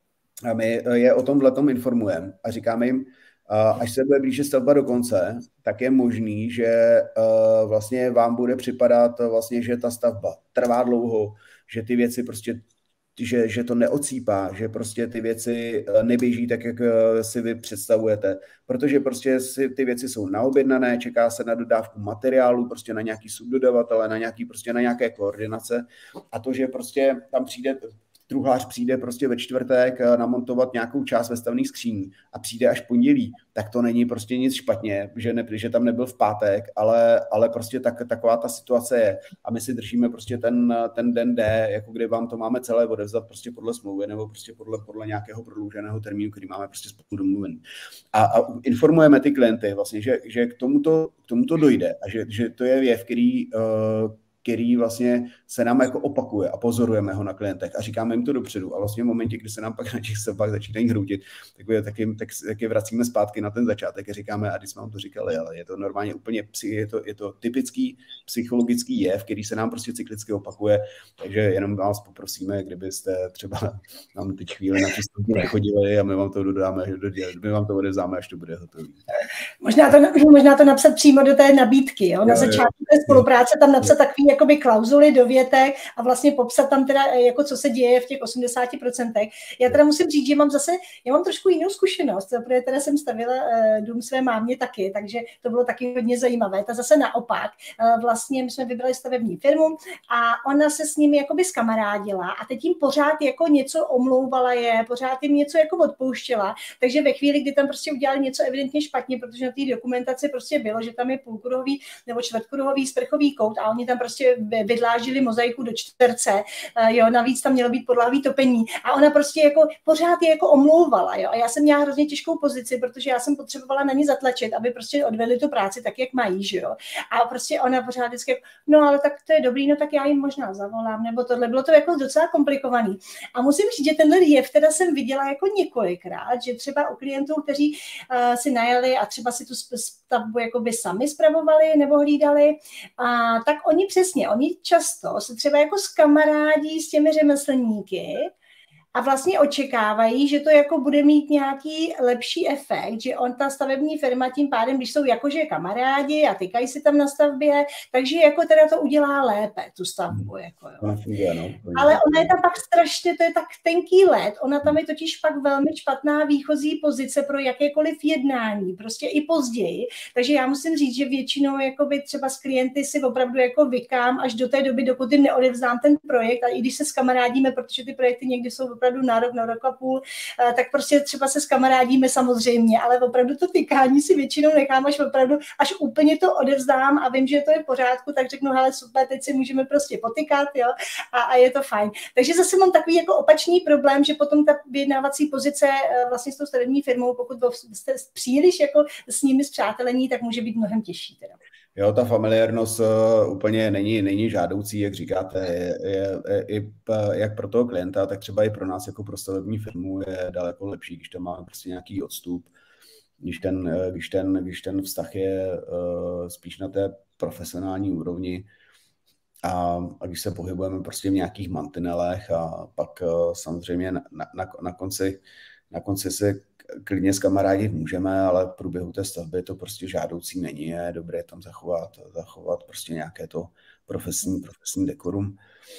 S2: my je o tomhletom informujeme a říkáme jim, až se bude blíže stavba do konce, tak je možný, že uh, vlastně vám bude připadat vlastně, že ta stavba trvá dlouho, že ty věci prostě, že, že to neocípá, že prostě ty věci neběží tak, jak si vy představujete, protože prostě si ty věci jsou naobjednané, čeká se na dodávku materiálu, prostě na nějaký subdodavatele, na nějaký prostě na nějaké koordinace a to, že prostě tam přijde truhlář přijde prostě ve čtvrtek namontovat nějakou část vestavných skříní a přijde až pondělí, tak to není prostě nic špatně, že, ne, že tam nebyl v pátek, ale, ale prostě tak, taková ta situace je. A my si držíme prostě ten, ten den D, jako kdy vám to máme celé odevzdat prostě podle smlouvy nebo prostě podle, podle nějakého prodlouženého termínu, který máme prostě spolu domluvený. A, a informujeme ty klienty vlastně, že, že k tomuto, k tomuto dojde a že, že to je jev, který uh, který vlastně se nám jako opakuje a pozorujeme ho na klientech a říkáme jim to dopředu. A vlastně v momentě, kdy se nám pak na těch stavbách začínají hroutit, tak je taky, tak, taky vracíme zpátky na ten začátek a říkáme, a když jsme vám to říkali, ale je to normálně úplně, je to, je to typický psychologický jev, který se nám prostě cyklicky opakuje, takže jenom vás poprosíme, kdybyste třeba nám teď chvíli na tu stavbu nechodili a my vám to dodáme, my vám to odevzdáme, až to bude hotový.
S1: Možná to, možná to napsat přímo do té nabídky, jo? Na začátku té spolupráce tam napsat takový jakoby klauzuly do větek a vlastně popsat tam teda, jako co se děje v těch osmdesáti procentech. Já teda musím říct, že mám zase, já mám trošku jinou zkušenost, protože teda jsem stavila uh, dům své mámě taky, takže to bylo taky hodně zajímavé. Ta zase naopak, uh, vlastně my jsme vybrali stavební firmu a ona se s nimi jakoby zkamarádila a teď jim pořád jako něco omlouvala je, pořád jim něco jako odpouštěla, takže ve chvíli, kdy tam prostě udělali něco evidentně špatně, protože na té dokumentaci prostě bylo, že tam je půlkruhový nebo čtvrtkruhový sprchový kout a oni tam prostě vydláždili mozaiku do čtverce, jo, navíc tam mělo být podlahový topení a ona prostě jako pořád je jako omlouvala, jo, a já jsem měla hrozně těžkou pozici, protože já jsem potřebovala na ní zatlačit, aby prostě odvedli tu práci tak, jak mají, že jo, a prostě ona pořád vždycky, no ale tak to je dobrý, no tak já jim možná zavolám, nebo tohle, bylo to jako docela komplikovaný a musím říct, že tenhle jev teda jsem viděla jako několikrát, že třeba u klientů, kteří uh, si najali a třeba si tu stavbu jakoby sami spravovali nebo hlídali, a tak oni přesně, oni často se třeba jako skamarádí s těmi řemeslníky a vlastně očekávají, že to jako bude mít nějaký lepší efekt, že on, ta stavební firma tím pádem, když jsou jakože kamarádi a tykají si tam na stavbě, takže jako teda to udělá lépe, tu stavbu. Jako, jo. Ale ona je tam pak strašně, to je tak tenký led, ona tam je totiž pak velmi špatná výchozí pozice pro jakékoliv jednání, prostě i později, takže já musím říct, že většinou jakoby třeba s klienty si opravdu jako vykám až do té doby, dokud jim neodevzdám ten projekt a i když se skamarádíme, protože ty projekty někdy jsou opravdu na rok, na rok a půl, tak prostě třeba se skamarádíme samozřejmě, ale opravdu to tykání si většinou nechám až opravdu, až úplně to odevzdám a vím, že to je v pořádku, tak řeknu, hele super, teď si můžeme prostě potykat, jo, a, a je to fajn. Takže zase mám takový jako opačný problém, že potom ta vyjednávací pozice vlastně s tou stavební firmou, pokud jste příliš jako s nimi spřátelení, tak může být mnohem těžší teda.
S2: Jo, ta familiárnost uh, úplně není, není žádoucí, jak říkáte, je, je, je, je, jak pro toho klienta, tak třeba i pro nás jako pro stavební firmu je daleko lepší, když tam máme prostě nějaký odstup, když ten, když ten, když ten vztah je uh, spíš na té profesionální úrovni a, a když se pohybujeme prostě v nějakých mantinelech a pak uh, samozřejmě na, na, na konci, na konci se klidně s kamarádit můžeme, ale v průběhu té stavby to prostě žádoucí není, je dobré tam zachovat, zachovat prostě nějaké to profesní, profesní dekorum.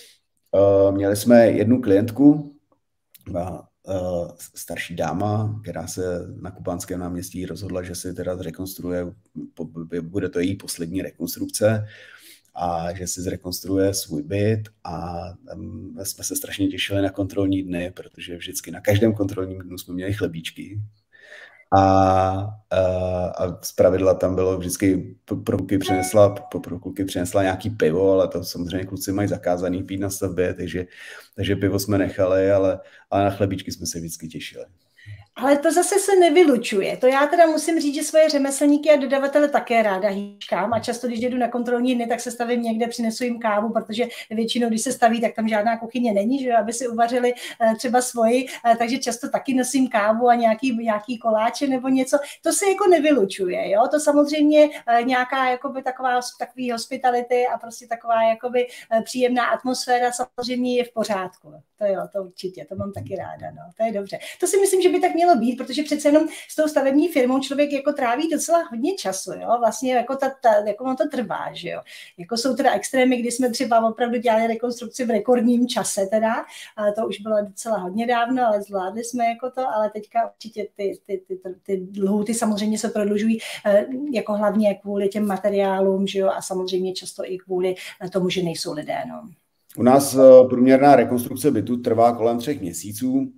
S2: Uh, měli jsme jednu klientku, uh, starší dáma, která se na Kubánském náměstí rozhodla, že si teda zrekonstruuje, bude to její poslední rekonstrukce a že si zrekonstruuje svůj byt a tam jsme se strašně těšili na kontrolní dny, protože vždycky na každém kontrolním dnu jsme měli chlebíčky. A, a, a zpravidla tam bylo vždycky pro kluky přinesla, pro kluky přinesla nějaký pivo, ale to samozřejmě kluci mají zakázaný pít na stavbě, takže, takže pivo jsme nechali, ale, ale na chlebíčky jsme se vždycky těšili.
S1: Ale to zase se nevylučuje. To já teda musím říct, že svoje řemeslníky a dodavatele také ráda hýčkám a často, když jdu na kontrolní dny, tak se stavím někde, přinesu jim kávu, protože většinou, když se staví, tak tam žádná kuchyně není, že aby si uvařili třeba svoji, takže často taky nosím kávu a nějaký, nějaký koláče nebo něco. To se jako nevylučuje, jo? To samozřejmě nějaká jakoby taková takový hospitality a prostě taková jakoby příjemná atmosféra samozřejmě je v pořádku. To jo, to určitě, to mám taky ráda, no, to je dobře. To si myslím, že by tak mělo být, protože přece jenom s tou stavební firmou člověk jako tráví docela hodně času, jo, vlastně jako, ta, ta, jako on to trvá, že jo. Jako jsou teda extrémy, kdy jsme třeba opravdu dělali rekonstrukci v rekordním čase teda, ale to už bylo docela hodně dávno, ale zvládli jsme jako to, ale teďka určitě ty, ty, ty, ty, ty lhůty samozřejmě se prodlužují jako hlavně kvůli těm materiálům, že jo, a samozřejmě často i kvůli tomu, že nejsou lidé, no.
S2: U nás průměrná rekonstrukce bytu trvá kolem třech měsíců.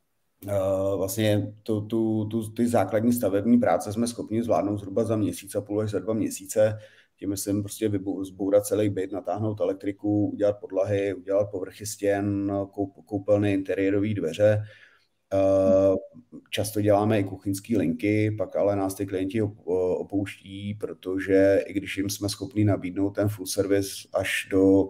S2: Vlastně tu, tu, tu, ty základní stavební práce jsme schopni zvládnout zhruba za měsíc a půl až za dva měsíce. Tím myslím prostě zbourat celý byt, natáhnout elektriku, udělat podlahy, udělat povrchy stěn, koupelny, interiérové dveře. Často děláme i kuchyňské linky, pak ale nás ty klienti opouští, protože i když jim jsme schopni nabídnout ten full service až do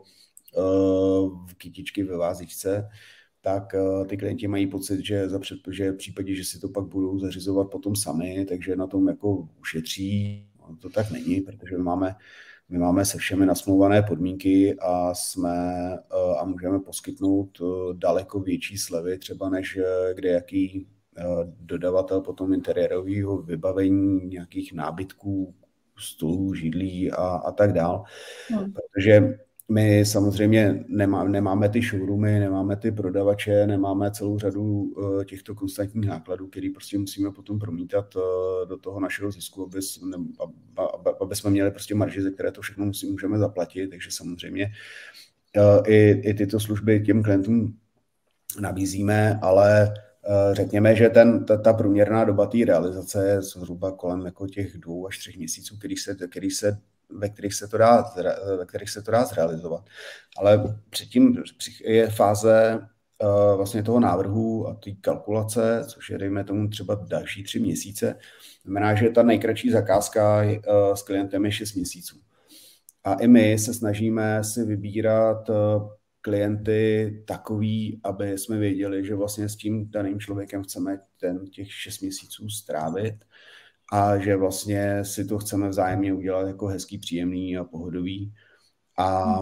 S2: v kytičky ve vázičce, tak ty klienti mají pocit, že za před, že v případě, že si to pak budou zařizovat potom sami, takže na tom jako ušetří. To tak není, protože my máme, my máme se všemi nasmlouvané podmínky a jsme a můžeme poskytnout daleko větší slevy, třeba než kde jaký dodavatel potom interiérového vybavení, nějakých nábytků, stolů, židlí a, a tak dál. Hmm. Protože my samozřejmě nemá, nemáme ty showroomy, nemáme ty prodavače, nemáme celou řadu uh, těchto konstantních nákladů, který prostě musíme potom promítat uh, do toho našeho zisku, aby, ne, aby, aby jsme měli prostě marži, ze které to všechno musí, můžeme zaplatit, takže samozřejmě uh, i, i tyto služby těm klientům nabízíme, ale uh, řekněme, že ten, ta, ta průměrná doba té realizace je zhruba kolem jako těch dvou až třech měsíců, který se, který se ve kterých se to dá, ve kterých se to dá zrealizovat. Ale předtím je fáze uh, vlastně toho návrhu a té kalkulace, což je, dejme tomu, třeba další tři měsíce. Znamená, že ta nejkratší zakázka uh, s klientem je šest měsíců. A i my se snažíme si vybírat uh, klienty takový, aby jsme věděli, že vlastně s tím daným člověkem chceme ten těch šest měsíců strávit, a že vlastně si to chceme vzájemně udělat jako hezký, příjemný a pohodový. A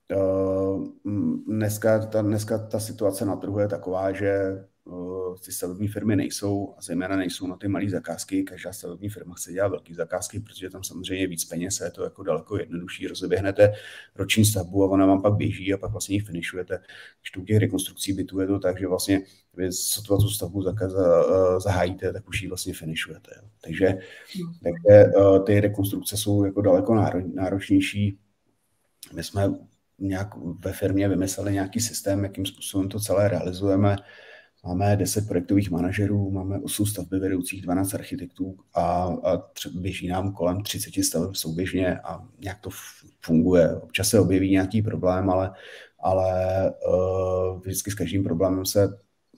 S2: uh, dneska, ta, dneska ta situace na trhu je taková, že uh, ty stavební firmy nejsou, a zejména nejsou na ty malé zakázky. Každá stavební firma chce dělat velké zakázky, protože tam samozřejmě víc peněz a je to jako daleko jednodušší. Rozeběhnete roční stavbu a ona vám pak běží a pak vlastně ji finišujete. Když tu těch rekonstrukcí bytů je to tak, že vlastně vy sotva tu stavbu zahájíte, tak už ji vlastně finišujete. Jo. Takže, takže ty rekonstrukce jsou jako daleko náročnější. My jsme nějak ve firmě vymysleli nějaký systém, jakým způsobem to celé realizujeme. Máme deset projektových manažerů, máme osm stavby vedoucích, dvanáct architektů a, a tři, běží nám kolem třicet staveb souběžně a nějak to funguje. Občas se objeví nějaký problém, ale, ale uh, vždycky s každým problémem se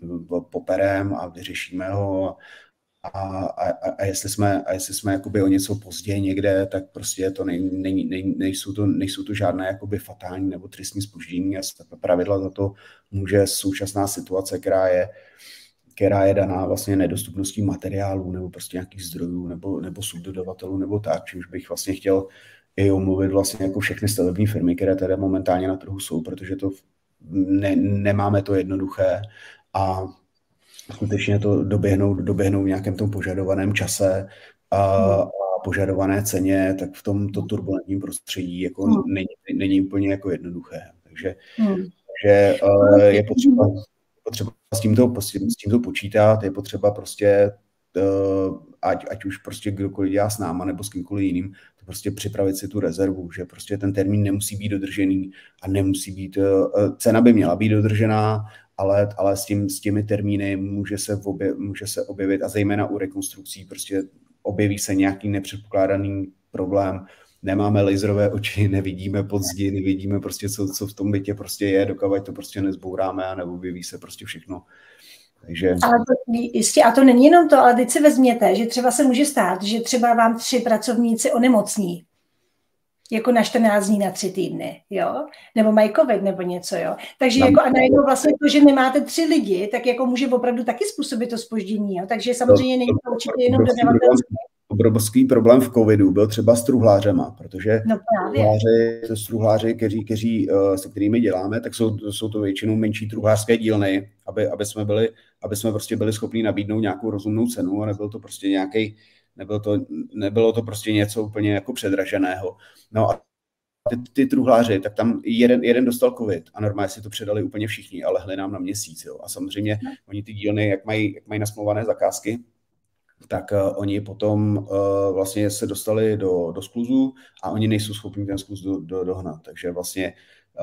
S2: poperem a vyřešíme ho. A, a, a jestli jsme, a jestli jsme jakoby o něco později někde, tak prostě to nej, nej, nej, nejsou, to, nejsou to žádné jakoby fatální nebo tristní zpoždění a pravidla za to může současná situace, která je, která je daná vlastně nedostupností materiálů nebo prostě nějakých zdrojů nebo, nebo subdodavatelů nebo tak, čímž bych vlastně chtěl i omluvit vlastně jako všechny stavební firmy, které tady momentálně na trhu jsou, protože to ne, nemáme to jednoduché a skutečně to doběhnout, doběhnout v nějakém tom požadovaném čase a, a požadované ceně, tak v tomto turbulentním prostředí jako hmm. není, není úplně jako jednoduché. Takže, hmm. takže uh, je potřeba, potřeba s, tímto, s tímto počítat, je potřeba prostě ať, ať už prostě kdokoliv dělá s náma nebo s kýmkoliv jiným, to prostě připravit si tu rezervu, že prostě ten termín nemusí být dodržený a nemusí být, cena by měla být dodržená, ale, ale s, tím, s těmi termíny může se, obje, může se objevit, a zejména u rekonstrukcí prostě objeví se nějaký nepředpokládaný problém. Nemáme laserové oči, nevidíme pod zdi, nevidíme prostě, co, co v tom bytě prostě je, dokud to prostě nezbouráme a neobjeví se prostě všechno. Takže...
S1: Ale to, jistě, a to není jenom to, ale teď si vezměte, že třeba se může stát, že třeba vám tři pracovníci onemocní, jako na čtrnáct dní, na tři týdny, jo? Nebo mají covid, nebo něco, jo? Takže no, jako a najednou vlastně to, že nemáte tři lidi, tak jako může opravdu taky způsobit to zpoždění, jo? Takže samozřejmě není to určitě jenom dodavatelské.
S2: Obrovský problém v covidu byl třeba s truhlářema, protože
S1: no
S2: truhláři, truhláři kteří, kteří, se kterými děláme, tak jsou, jsou to většinou menší truhlářské dílny, aby, aby, jsme byli, aby jsme prostě byli schopni nabídnout nějakou rozumnou cenu a nebyl to prostě nějaký, nebylo to, nebylo to prostě něco úplně jako předraženého. No a ty, ty truhláři, tak tam jeden, jeden dostal covid a normálně si to předali úplně všichni, ale lehli nám na měsíc. Jo. A samozřejmě no. oni ty dílny, jak mají, jak mají nasmluvané zakázky, tak uh, oni potom uh, vlastně se dostali do, do skluzu a oni nejsou schopni ten skluz do, do, dohnat. Takže vlastně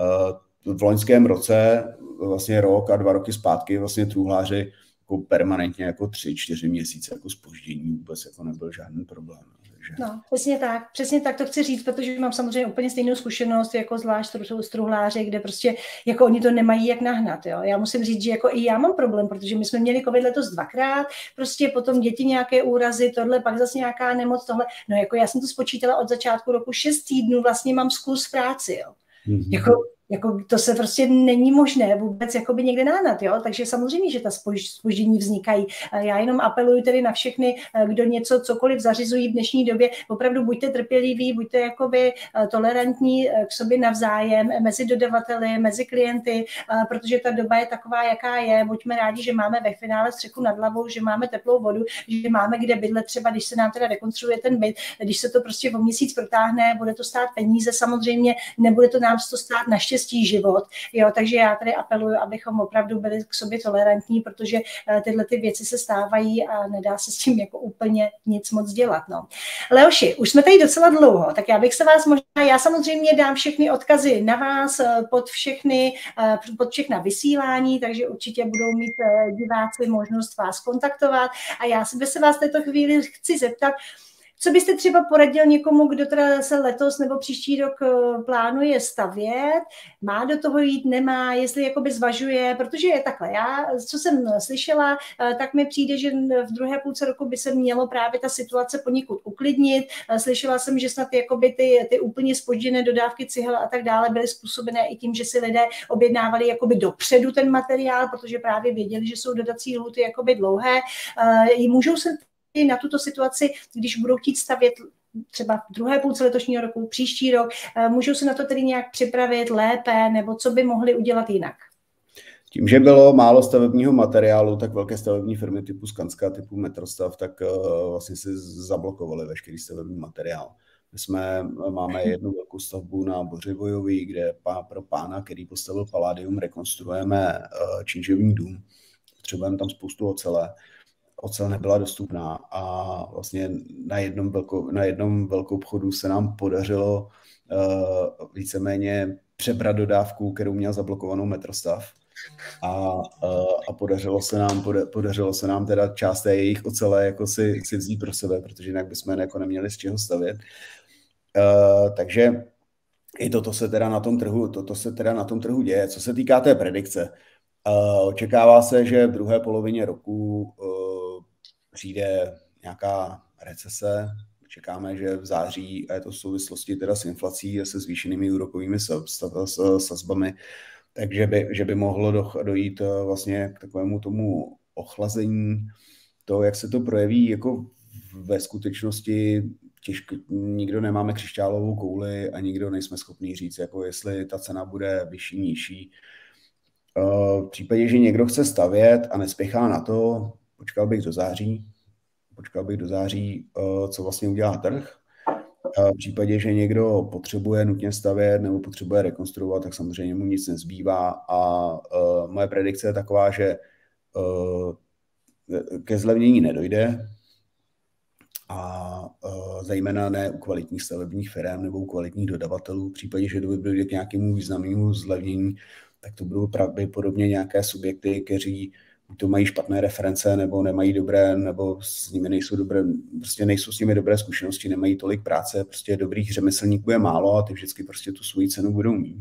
S2: uh, v loňském roce, vlastně rok a dva roky zpátky, vlastně truhláři jako permanentně jako tři, čtyři měsíce jako zpoždění vůbec jako nebyl žádný problém. Takže...
S1: No, přesně tak, přesně tak to chci říct, protože mám samozřejmě úplně stejnou zkušenost, jako zvlášť s truhláři, kde prostě jako oni to nemají jak nahnat, jo. Já musím říct, že jako i já mám problém, protože my jsme měli covid letos dvakrát, prostě potom děti nějaké úrazy, tohle, pak zase nějaká nemoc, tohle. No jako já jsem to spočítala od začátku roku šest týdnů, vlastně mám skluz v práci, jo. Mm-hmm. Jako Jako to se prostě není možné vůbec jakoby někde nahnat, jo? Takže samozřejmě, že ta zpoždění vznikají. Já jenom apeluji tedy na všechny, kdo něco, cokoliv zařizují v dnešní době, opravdu buďte trpěliví, buďte jakoby tolerantní k sobě navzájem, mezi dodavateli, mezi klienty, protože ta doba je taková, jaká je. Buďme rádi, že máme ve finále střechu nad hlavou, že máme teplou vodu, že máme kde bydlet, třeba když se nám teda rekonstruuje ten byt, když se to prostě o měsíc protáhne, bude to stát peníze, samozřejmě nebude to nám to stát naštěstí život, jo, takže já tady apeluji, abychom opravdu byli k sobě tolerantní, protože tyhle ty věci se stávají a nedá se s tím jako úplně nic moc dělat, no. Leoši, už jsme tady docela dlouho, tak já bych se vás možná, já samozřejmě dám všechny odkazy na vás, pod všechny, pod všechna vysílání, takže určitě budou mít diváci možnost vás kontaktovat a já bych se vás v této chvíli chci zeptat, co byste třeba poradil někomu, kdo teda se letos nebo příští rok plánuje stavět, má do toho jít, nemá, jestli jakoby zvažuje, protože je takhle, já, co jsem slyšela, tak mi přijde, že v druhé půlce roku by se mělo právě ta situace poněkud uklidnit. Slyšela jsem, že snad jakoby ty, ty úplně zpožděné dodávky cihel a tak dále byly způsobené i tím, že si lidé objednávali jakoby dopředu ten materiál, protože právě věděli, že jsou dodací lhůty jakoby dlouhé. Můžou se na tuto situaci, když budou chtít stavět třeba v druhé půlce letošního roku, příští rok, můžou se na to tedy nějak připravit lépe, nebo co by mohli udělat jinak?
S2: Tím, že bylo málo stavebního materiálu, tak velké stavební firmy typu Skanska, typu Metrostav, tak uh, vlastně si zablokovali veškerý stavební materiál. My jsme, máme jednu velkou stavbu na Bořivojový, kde pá, pro pána, který postavil Palladium, rekonstruujeme uh, činžovní dům. Potřebujeme tam spoustu ocele. Ocel nebyla dostupná a vlastně na jednom, velkou, na jednom velkou obchodu se nám podařilo uh, víceméně přebrat dodávku, kterou měl zablokovanou Metrostav a, uh, a podařilo se nám poda, podařilo se nám teda část té jejich ocele jako si, si vzít pro sebe, protože jinak bychom jako neměli z čeho stavět. Uh, takže i toto se teda na tom trhu, toto se teda na tom trhu děje. Co se týká té predikce, uh, očekává se, že v druhé polovině roku uh, přijde nějaká recese. Čekáme, že v září, a je to v souvislosti teda s inflací a se zvýšenými úrokovými sazbami, takže by, že by mohlo dojít vlastně k takovému tomu ochlazení. To, jak se to projeví jako ve skutečnosti, těžko, nikdo nemáme křišťálovou kouli a nikdo nejsme schopni říct, jako jestli ta cena bude vyšší, nižší. V případě, že někdo chce stavět a nespěchá na to, počkal bych do září, počkal bych do září, co vlastně udělá trh. V případě, že někdo potřebuje nutně stavět nebo potřebuje rekonstruovat, tak samozřejmě mu nic nezbývá a moje predikce je taková, že ke zlevnění nedojde, a uh, zejména ne u kvalitních stavebních firm nebo u kvalitních dodavatelů. V případě, že dojde k nějakému významnému zlevnění, tak to budou pravděpodobně nějaké subjekty, kteří to mají špatné reference nebo nemají dobré, nebo s nimi nejsou dobré, prostě nejsou s nimi dobré zkušenosti, nemají tolik práce, prostě dobrých řemeslníků je málo a ty vždycky prostě tu svoji cenu budou mít.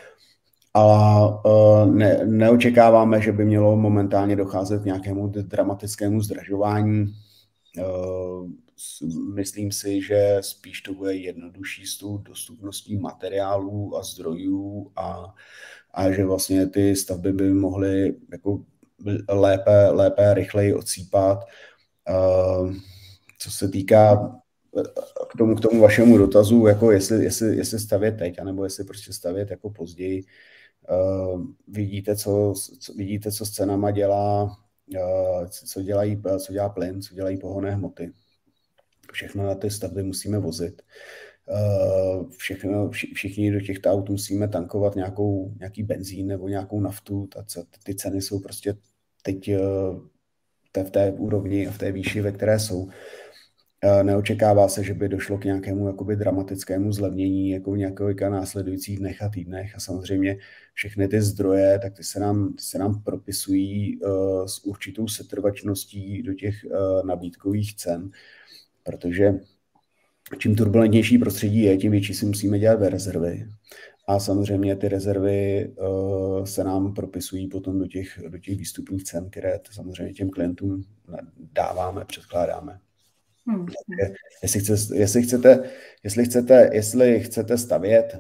S2: A uh, ne, neočekáváme, že by mělo momentálně docházet k nějakému dramatickému zdražování. Uh, myslím si, že spíš to bude jednodušší s tou dostupností materiálů a zdrojů a, a že vlastně ty stavby by mohly jako lépe, lépe rychleji odsýpat. Uh, co se týká k tomu, k tomu vašemu dotazu, jako jestli, jestli, jestli stavět teď, anebo jestli prostě stavět jako později. Uh, vidíte, co, co, vidíte, co s cenama dělá, uh, co, dělají, co dělá plyn, co dělají pohonné hmoty. Všechno na ty stavby musíme vozit. Uh, všechno, vš, všichni do těchto aut musíme tankovat nějakou, nějaký benzín nebo nějakou naftu. Ta, ty ceny jsou prostě teď uh, v té úrovni a v té výši, ve které jsou. Neočekává se, že by došlo k nějakému jakoby dramatickému zlevnění jako v několika následujících dnech a týdnech. A samozřejmě všechny ty zdroje, tak ty se nám, ty se nám propisují uh, s určitou setrvačností do těch uh, nabídkových cen, protože čím turbulentnější prostředí je, tím větší si musíme dělat rezervy. A samozřejmě ty rezervy uh, se nám propisují potom do těch, do těch výstupních cen, které samozřejmě těm klientům dáváme, předkládáme. Hmm. Jestli, chce, jestli, chcete, jestli, chcete, jestli chcete stavět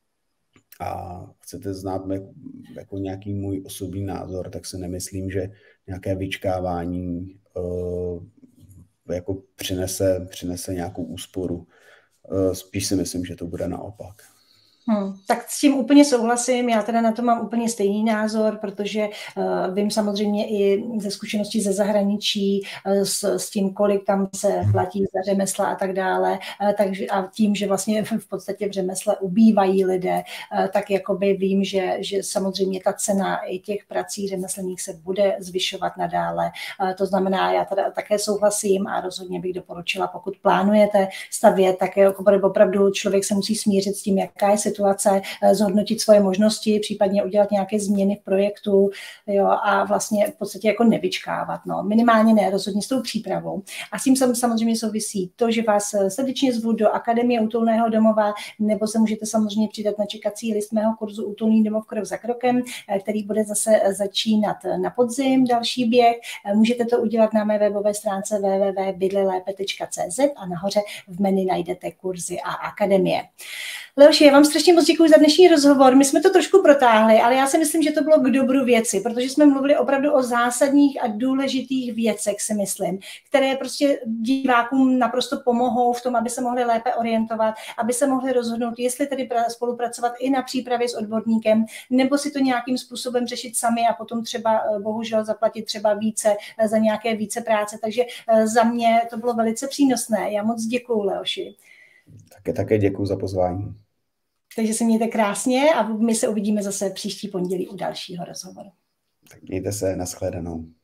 S2: a chcete znát jako nějaký můj osobní názor, tak si nemyslím, že nějaké vyčkávání uh, jako přinese, přinese nějakou úsporu. Uh, spíš si myslím, že to bude naopak.
S1: Hmm, tak s tím úplně souhlasím, já teda na to mám úplně stejný názor, protože uh, vím samozřejmě i ze zkušeností ze zahraničí uh, s, s tím, kolik tam se platí za řemesla a tak dále, uh, takže, a tím, že vlastně v podstatě v řemesle ubývají lidé, uh, tak jakoby vím, že, že samozřejmě ta cena i těch prací řemeslných se bude zvyšovat nadále. Uh, to znamená, já teda také souhlasím a rozhodně bych doporučila, pokud plánujete stavět, tak jako opravdu člověk se musí smířit s tím, jaká je situace, zhodnotit svoje možnosti, případně udělat nějaké změny v projektu, jo, a vlastně v podstatě jako nevyčkávat. No. Minimálně ne, rozhodně s tou přípravou. A s tím samozřejmě souvisí to, že vás srdečně zvu do Akademie útulného domova, nebo se můžete samozřejmě přidat na čekací list mého kurzu Útulný domov krok za krokem, který bude zase začínat na podzim, další běh. Můžete to udělat na mé webové stránce w w w tečka bydli lépe tečka c z a nahoře v menu najdete kurzy a akademie. Leoši, já vám strašně moc děkuji za dnešní rozhovor. My jsme to trošku protáhli, ale já si myslím, že to bylo k dobru věci, protože jsme mluvili opravdu o zásadních a důležitých věcech, si myslím, které prostě divákům naprosto pomohou v tom, aby se mohli lépe orientovat, aby se mohli rozhodnout, jestli tedy spolupracovat i na přípravě s odborníkem, nebo si to nějakým způsobem řešit sami a potom třeba bohužel zaplatit třeba více za nějaké více práce. Takže za mě to bylo velice přínosné. Já moc děkuju, Leoši.
S2: Také, také děkuju za pozvání.
S1: Takže se mějte krásně a my se uvidíme zase příští pondělí u dalšího rozhovoru.
S2: Tak mějte se, nashledanou.